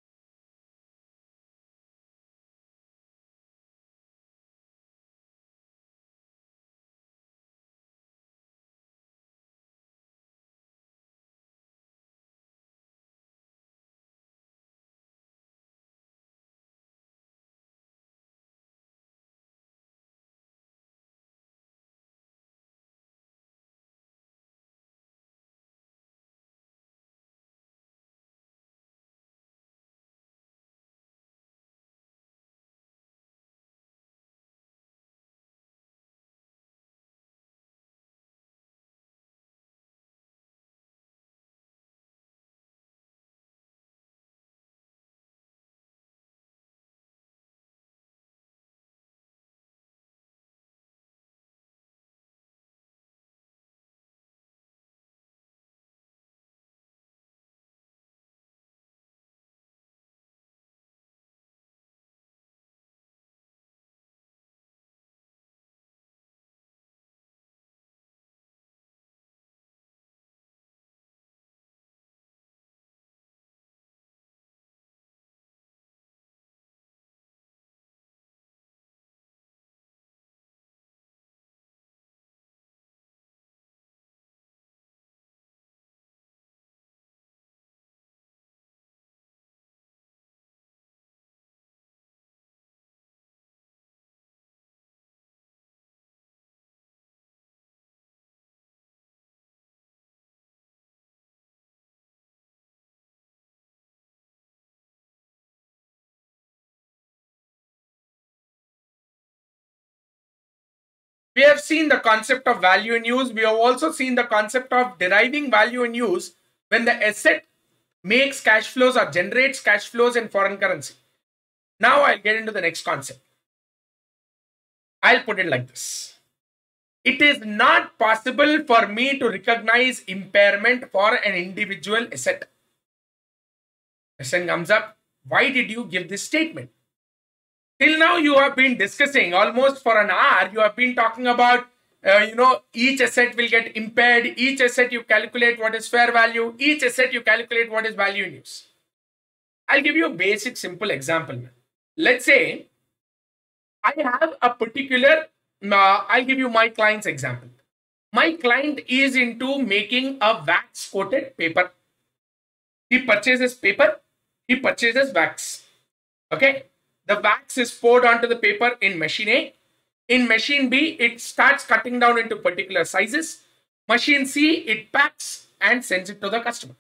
We have seen the concept of value in use. We have also seen the concept of deriving value in use when the asset makes cash flows or generates cash flows in foreign currency. Now I'll get into the next concept. I'll put it like this. It is not possible for me to recognize impairment for an individual asset. Question comes up. Why did you give this statement? Till now, you have been discussing almost for an hour. You have been talking about uh, you know, each asset will get impaired. Each asset you calculate what is fair value. Each asset you calculate what is value in use. I'll give you a basic, simple example. Let's say I have a particular, uh, I'll give you my client's example. My client is into making a wax coated paper. He purchases paper, he purchases wax. Okay. The wax is poured onto the paper in machine A. In machine B, it starts cutting down into particular sizes. Machine C, it packs and sends it to the customer.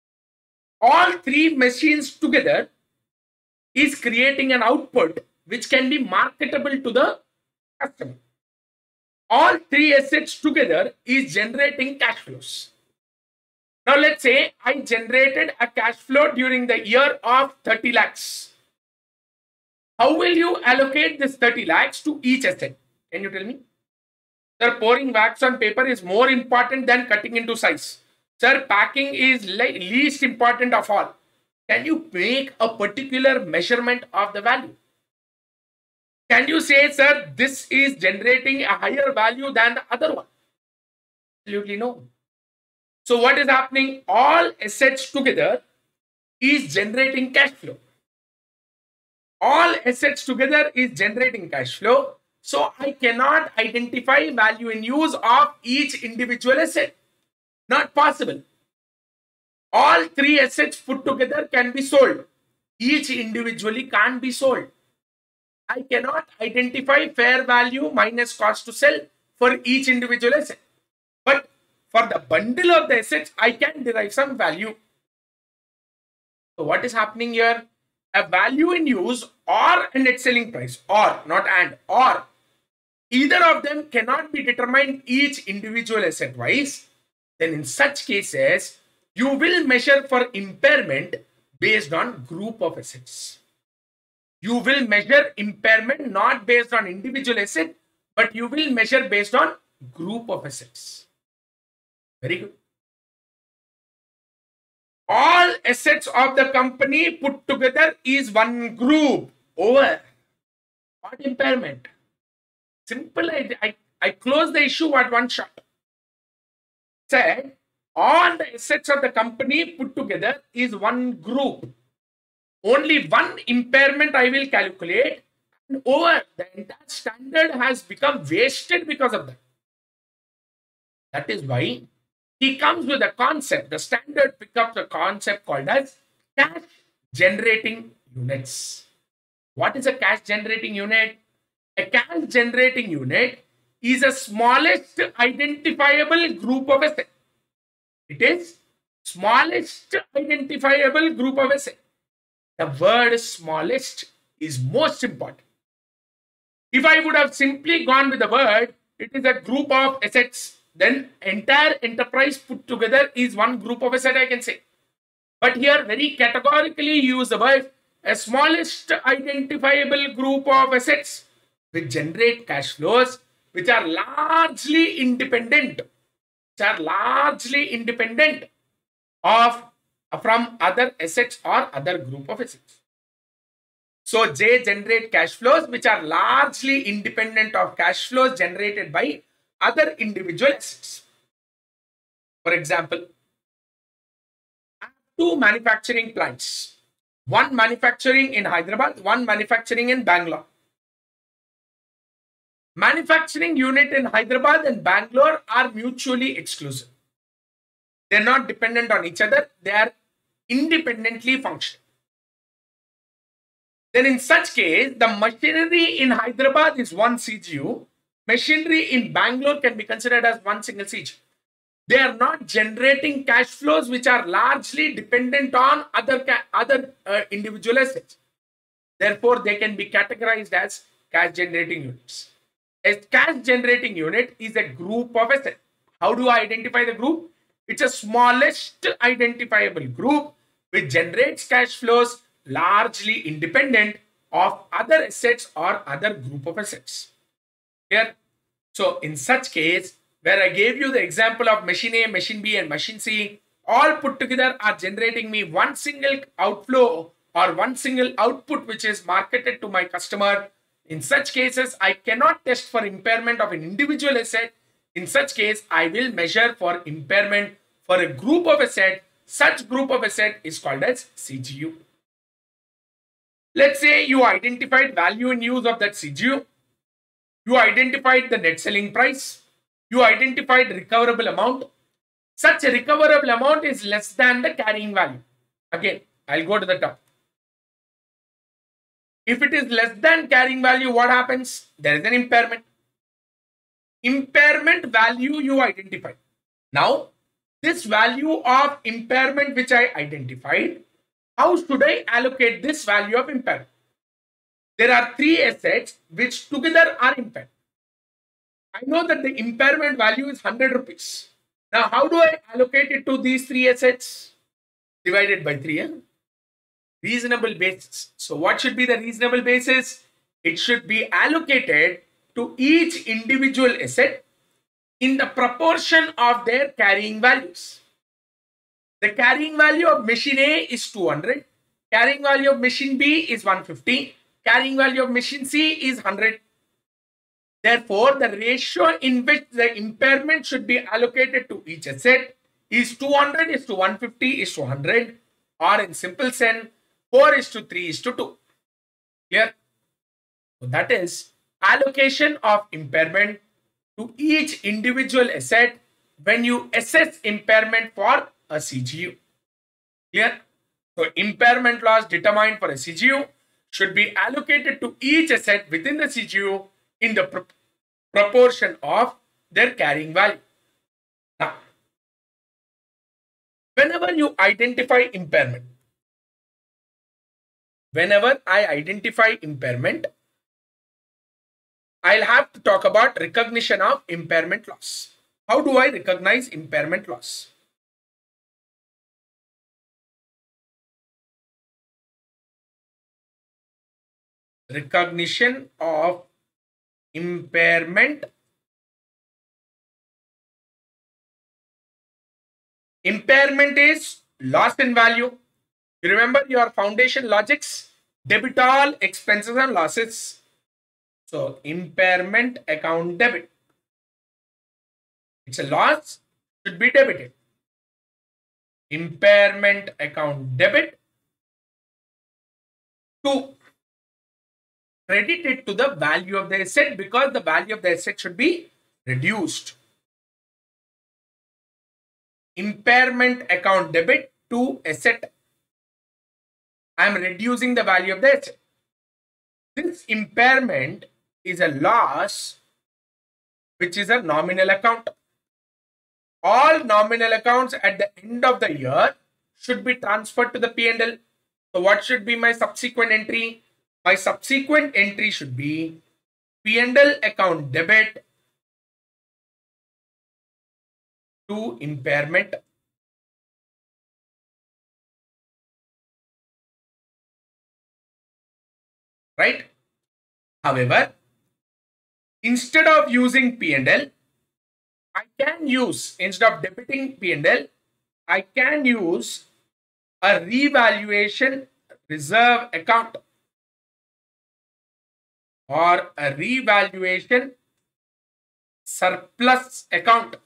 All three machines together is creating an output which can be marketable to the customer. All three assets together is generating cash flows. Now let's say I generated a cash flow during the year of thirty lakhs. How will you allocate this thirty lakhs to each asset? Can you tell me? Sir, pouring wax on paper is more important than cutting into size. Sir, packing is least important of all. Can you make a particular measurement of the value? Can you say, sir, this is generating a higher value than the other one? Absolutely no. So what is happening? All assets together is generating cash flow. All assets together is generating cash flow. So I cannot identify value in use of each individual asset. Not possible. All three assets put together can be sold. Each individually can't be sold. I cannot identify fair value minus cost to sell for each individual asset. But for the bundle of the assets, I can derive some value. So what is happening here? A value in use or a net selling price, or not and, or either of them cannot be determined each individual asset wise. Then in such cases, you will measure for impairment based on group of assets. You will measure impairment not based on individual asset, but you will measure based on group of assets. Very good. All assets of the company put together is one group. Over. What impairment? Simple. I, I, I close the issue at one shot. Said all the assets of the company put together is one group. Only one impairment I will calculate, and over. The entire standard has become wasted because of that. That is why he comes with a concept. The standard picks up the concept called as cash generating units. What is a cash generating unit? A cash generating unit is a smallest identifiable group of assets. It is smallest identifiable group of assets. The word smallest is most important. If I would have simply gone with the word, it is a group of assets, then entire enterprise put together is one group of assets, I can say. But here very categorically use the word a smallest identifiable group of assets which generate cash flows which are largely independent, which are largely independent of from other assets or other group of assets. So J generate cash flows which are largely independent of cash flows generated by other individual assets. For example, I have two manufacturing plants. One manufacturing in Hyderabad, one manufacturing in Bangalore. Manufacturing unit in Hyderabad and Bangalore are mutually exclusive. They're not dependent on each other. They are independently functioning. Then in such case, the machinery in Hyderabad is one C G U. Machinery in Bangalore can be considered as one single C G U. They are not generating cash flows which are largely dependent on other, other uh, individual assets. Therefore, they can be categorized as cash generating units. A cash generating unit is a group of assets. How do I identify the group? It's a smallest identifiable group which generates cash flows largely independent of other assets or other group of assets. Here, so in such case, where I gave you the example of machine A, machine B and machine C, all put together are generating me one single outflow or one single output which is marketed to my customer. In such cases, I cannot test for impairment of an individual asset In such case, I will measure for impairment for a group of asset. Such group of asset is called as C G U. Let's say you identified value in use of that C G U. You identified the net selling price. You identified recoverable amount. Such a recoverable amount is less than the carrying value. Again, I'll go to the top. If it is less than carrying value, what happens? There is an impairment. Impairment value you identified. Now, this value of impairment which I identified, how should I allocate this value of impairment? There are three assets which together are impaired. I know that the impairment value is one hundred rupees. Now, how do I allocate it to these three assets? Divided by three. Eh? Reasonable basis. So, what should be the reasonable basis? It should be allocated to each individual asset in the proportion of their carrying values. The carrying value of machine A is two hundred. Carrying value of machine B is one hundred fifty. Carrying value of machine C is one hundred. Therefore, the ratio in which the impairment should be allocated to each asset is two hundred is to one hundred fifty is to one hundred, or in simple sense, four is to three is to two. Clear? So that is allocation of impairment to each individual asset when you assess impairment for a C G U. Clear? So impairment loss determined for a C G U should be allocated to each asset within the C G U in the pro proportion of their carrying value. Now, whenever you identify impairment, whenever I identify impairment, I'll have to talk about recognition of impairment loss. How do I recognize impairment loss? Recognition of impairment. Impairment is loss in value. You remember your foundation logics? Debit all expenses and losses. So, impairment account debit. It's a loss, should be debited. Impairment account debit to credit it to the value of the asset because the value of the asset should be reduced. Impairment account debit to asset. I am reducing the value of the asset. This impairment is a loss which is a nominal account. All nominal accounts at the end of the year should be transferred to the P and L. So what should be my subsequent entry? My subsequent entry should be P and L account debit to impairment. Right? However, instead of using P and L, I can use, instead of debiting P and L, I can use a revaluation reserve account or a revaluation surplus account.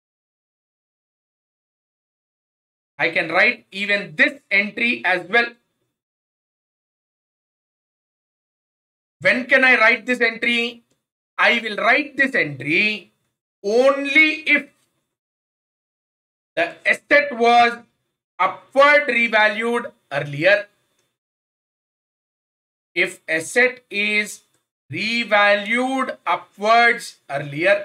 I can write even this entry as well. When can I write this entry? I will write this entry only if the asset was upward revalued earlier. If asset is revalued upwards earlier.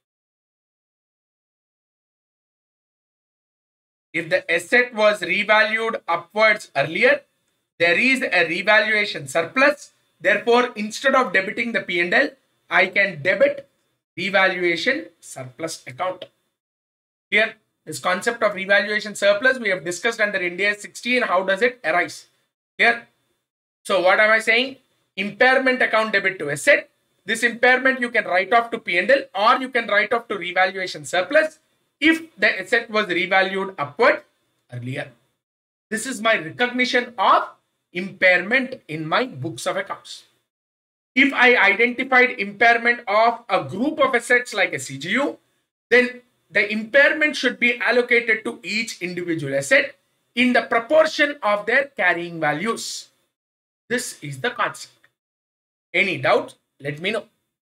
If the asset was revalued upwards earlier, there is a revaluation surplus. Therefore, instead of debiting the P and L, I can debit revaluation surplus account. Here, this concept of revaluation surplus we have discussed under Ind AS sixteen. How does it arise? Here. So, what am I saying? Impairment account debit to asset. This impairment you can write off to P and L or you can write off to revaluation surplus if the asset was revalued upward earlier. This is my recognition of impairment in my books of accounts. If I identified impairment of a group of assets like a C G U, then the impairment should be allocated to each individual asset in the proportion of their carrying values. This is the concept. Any doubt? Let me know.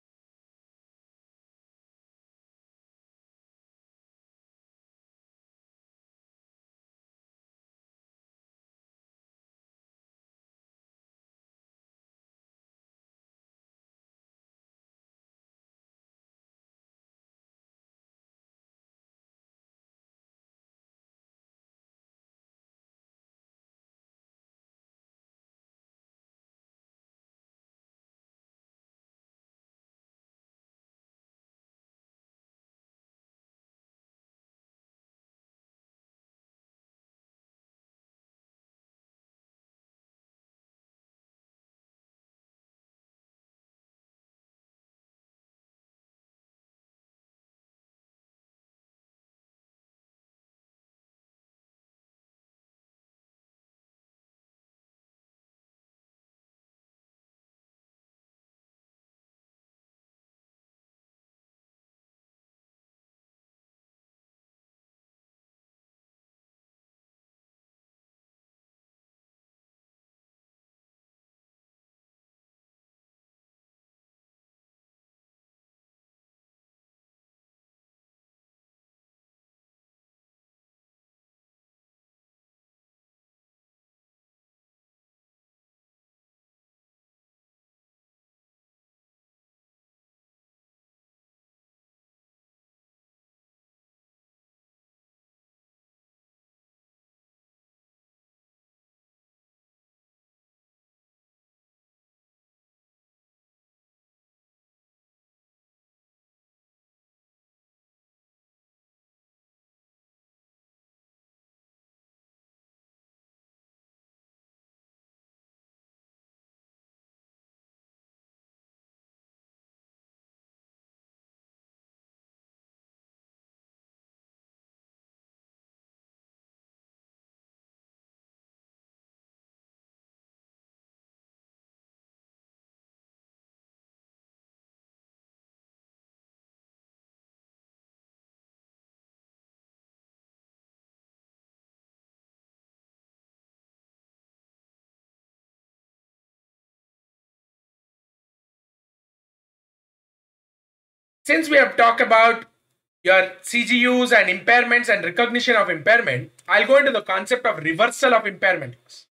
Since we have talked about your C G Us and impairments and recognition of impairment, I'll go into the concept of reversal of impairment loss.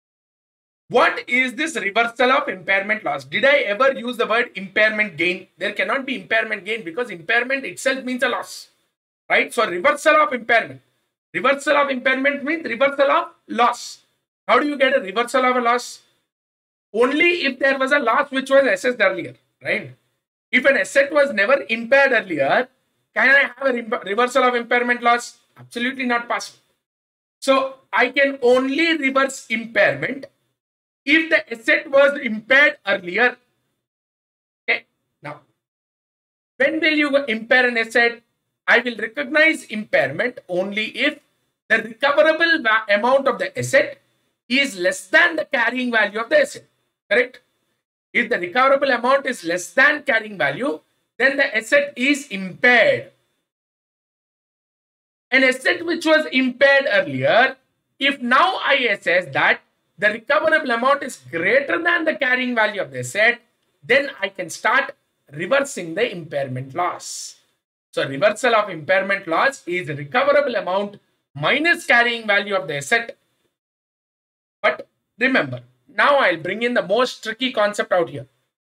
What is this reversal of impairment loss? Did I ever use the word impairment gain? There cannot be impairment gain because impairment itself means a loss, right? So reversal of impairment. Reversal of impairment means reversal of loss. How do you get a reversal of a loss? Only if there was a loss which was assessed earlier, right? If an asset was never impaired earlier, can I have a reversal of impairment loss? Absolutely not possible. So I can only reverse impairment if the asset was impaired earlier. Okay. Now, when will you impair an asset? I will recognize impairment only if the recoverable amount of the asset is less than the carrying value of the asset. Correct? If the recoverable amount is less than carrying value, then the asset is impaired. An asset which was impaired earlier, if now I assess that the recoverable amount is greater than the carrying value of the asset, then I can start reversing the impairment loss. So reversal of impairment loss is recoverable amount minus carrying value of the asset. But remember, now I'll bring in the most tricky concept out here.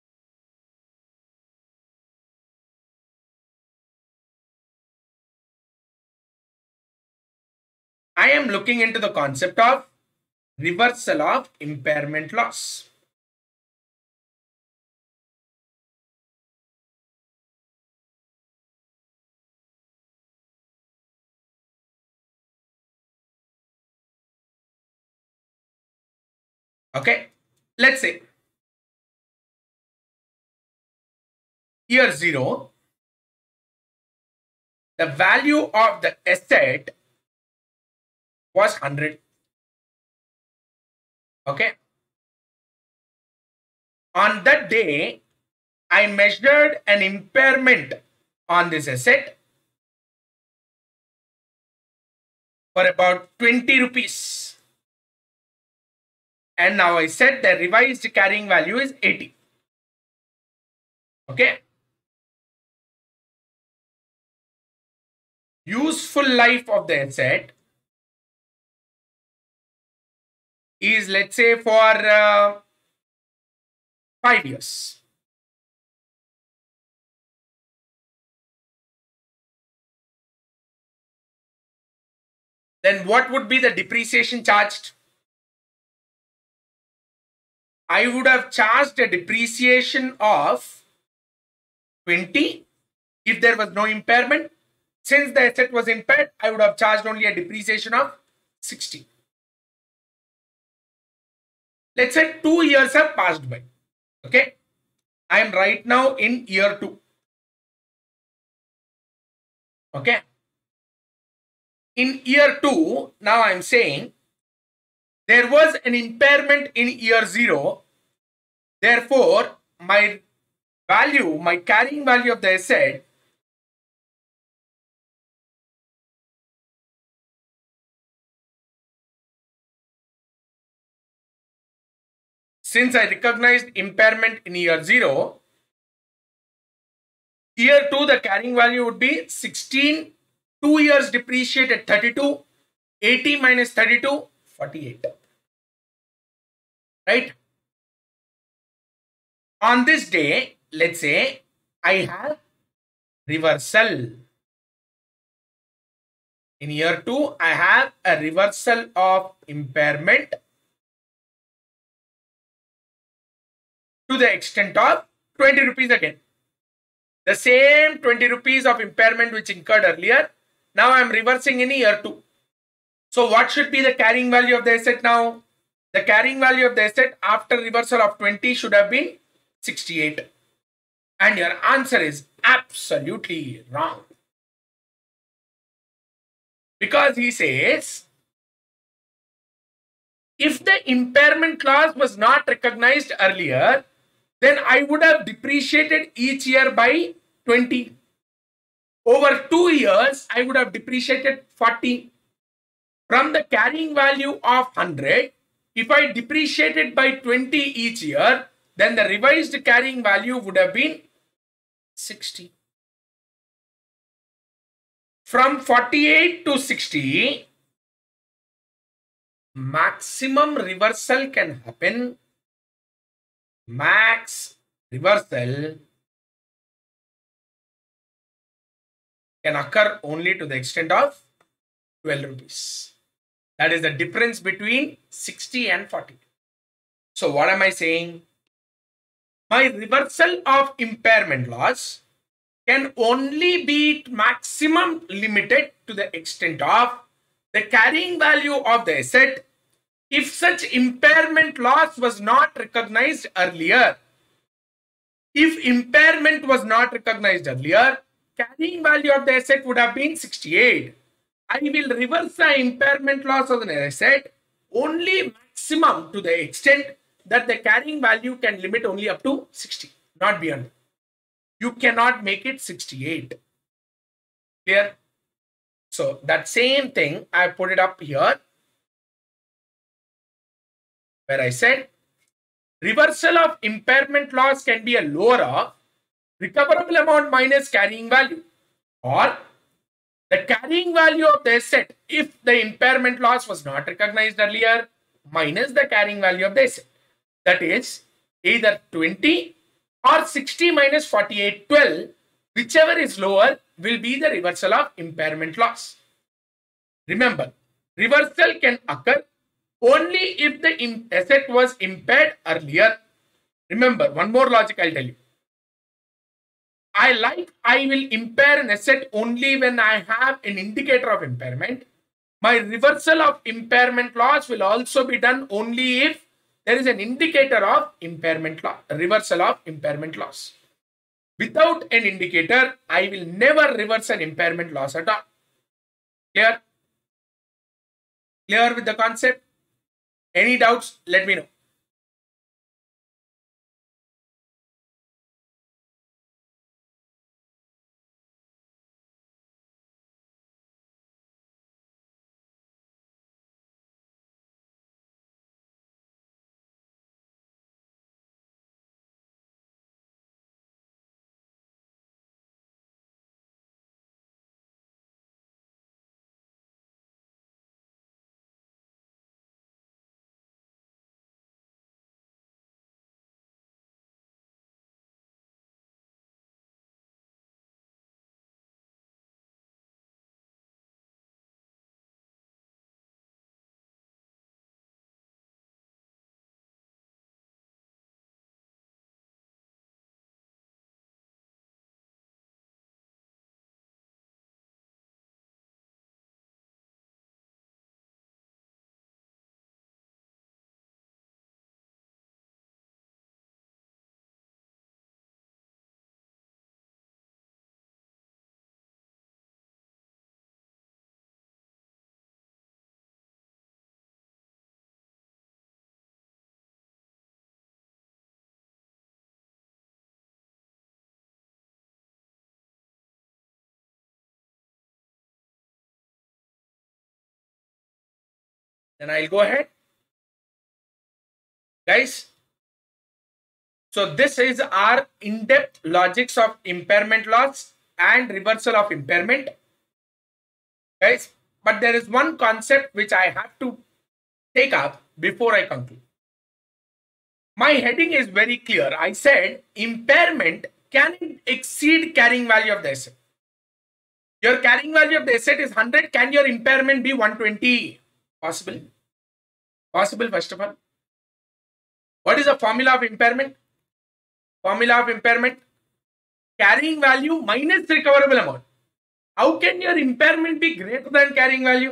I am looking into the concept of reversal of impairment loss. Okay, let's say year zero, the value of the asset was one hundred. Okay. On that day, I measured an impairment on this asset for about twenty rupees. And now I said the revised carrying value is eighty. Okay. Useful life of the asset is, let's say, for uh, five years. Then what would be the depreciation charged? I would have charged a depreciation of twenty if there was no impairment. Since the asset was impaired, I would have charged only a depreciation of sixty. Let's say two years have passed by. Okay. I am right now in year two. Okay. In year two, now I am saying there was an impairment in year zero. Therefore, my value, my carrying value of the asset since I recognized impairment in year zero, year two, the carrying value would be sixteen, two years depreciated thirty-two, eighty minus thirty-two, forty-eight. Right? On this day, let's say I have reversal. In year two, I have a reversal of impairment to the extent of twenty rupees again. The same twenty rupees of impairment which incurred earlier, now I am reversing in year two. So what should be the carrying value of the asset now? The carrying value of the asset after reversal of twenty should have been sixty-eight. And your answer is absolutely wrong. Because he says, if the impairment clause was not recognized earlier, then I would have depreciated each year by twenty. Over two years, I would have depreciated forty. From the carrying value of one hundred, if I depreciated by twenty each year, then the revised carrying value would have been sixty. From forty-eight to sixty, maximum reversal can happen. Max reversal can occur only to the extent of twelve rupees. That is the difference between sixty and forty. So what am I saying? My reversal of impairment loss can only be maximum limited to the extent of the carrying value of the asset if such impairment loss was not recognized earlier. If impairment was not recognized earlier, carrying value of the asset would have been sixty-eight. I will reverse the impairment loss of an asset only maximum to the extent that the carrying value can limit only up to sixty, not beyond. You cannot make it sixty-eight. Clear? So that same thing, I put it up here where I said reversal of impairment loss can be a lower of recoverable amount minus carrying value, or the carrying value of the asset if the impairment loss was not recognized earlier minus the carrying value of the asset. That is either twenty or sixty minus forty-eight, twelve, whichever is lower will be the reversal of impairment loss. Remember, reversal can occur only if the asset was impaired earlier. Remember, one more logic I'll tell you. I like I will impair an asset only when I have an indicator of impairment. My reversal of impairment loss will also be done only if there is an indicator of impairment loss, reversal of impairment loss. Without an indicator, I will never reverse an impairment loss at all. Clear? Clear with the concept? Any doubts? Let me know. Then I'll go ahead. Guys, so this is our in-depth logics of impairment loss and reversal of impairment. Guys, but there is one concept which I have to take up before I conclude. My heading is very clear. I said impairment can exceed carrying value of the asset. Your carrying value of the asset is one hundred. Can your impairment be one hundred twenty? Possible. Possible, first of all. What is the formula of impairment? Formula of impairment: carrying value minus recoverable amount. How can your impairment be greater than carrying value?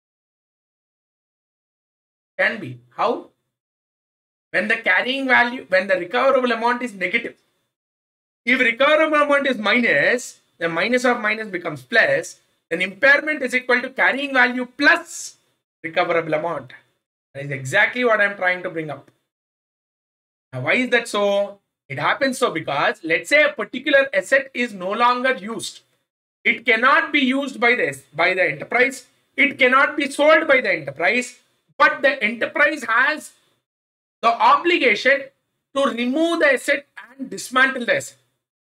Can be. How? When the carrying value, when the recoverable amount is negative. If recoverable amount is minus, the minus of minus becomes plus, then impairment is equal to carrying value plus recoverable amount. That is exactly what I am trying to bring up. Now, why is that so? It happens so because, let's say, a particular asset is no longer used. It cannot be used by the, by the enterprise. It cannot be sold by the enterprise. But the enterprise has the obligation to remove the asset and dismantle the asset.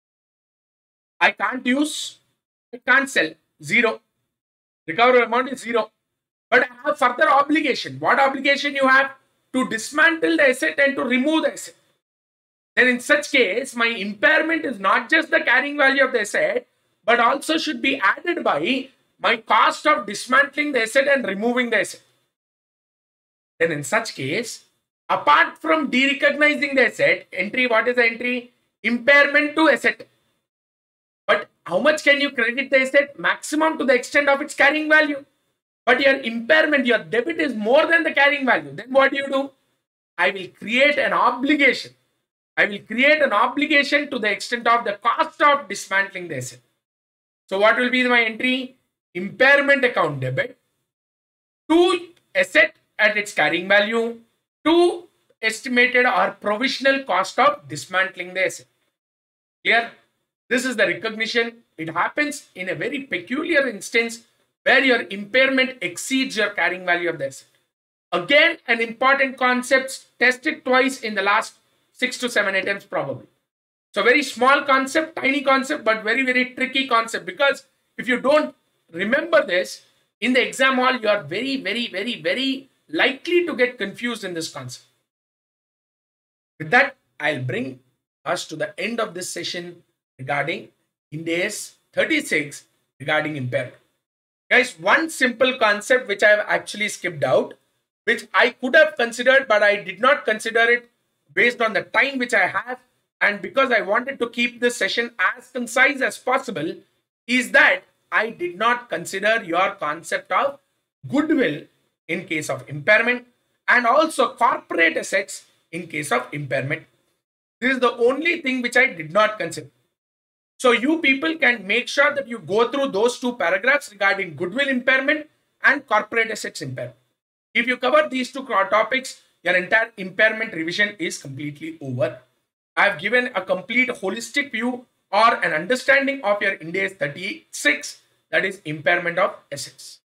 I can't use, I can't sell, zero. Recoverable amount is zero. But I have further obligation. What obligation you have? To dismantle the asset and to remove the asset. Then in such case, my impairment is not just the carrying value of the asset, but also should be added by my cost of dismantling the asset and removing the asset. Then in such case, apart from derecognizing the asset, entry, what is the entry? Impairment to asset. But how much can you credit the asset? Maximum to the extent of its carrying value. But your impairment, your debit is more than the carrying value. Then what do you do? I will create an obligation. I will create an obligation to the extent of the cost of dismantling the asset. So what will be my entry? Impairment account debit to asset at its carrying value to estimated or provisional cost of dismantling the asset. Clear? This is the recognition. It happens in a very peculiar instance where your impairment exceeds your carrying value of the asset. Again, an important concept, tested twice in the last six to seven attempts probably. So very small concept, tiny concept, but very, very tricky concept, because if you don't remember this in the exam hall, you are very, very, very, very likely to get confused in this concept. With that, I'll bring us to the end of this session regarding Ind AS thirty-six regarding impairment. Guys, one simple concept which I have actually skipped out, which I could have considered, but I did not consider it based on the time which I have, and because I wanted to keep this session as concise as possible, is that I did not consider your concept of goodwill in case of impairment and also corporate assets in case of impairment. This is the only thing which I did not consider. So you people can make sure that you go through those two paragraphs regarding goodwill impairment and corporate assets impairment. If you cover these two topics, your entire impairment revision is completely over. I have given a complete holistic view or an understanding of your Ind AS thirty-six, that is impairment of assets.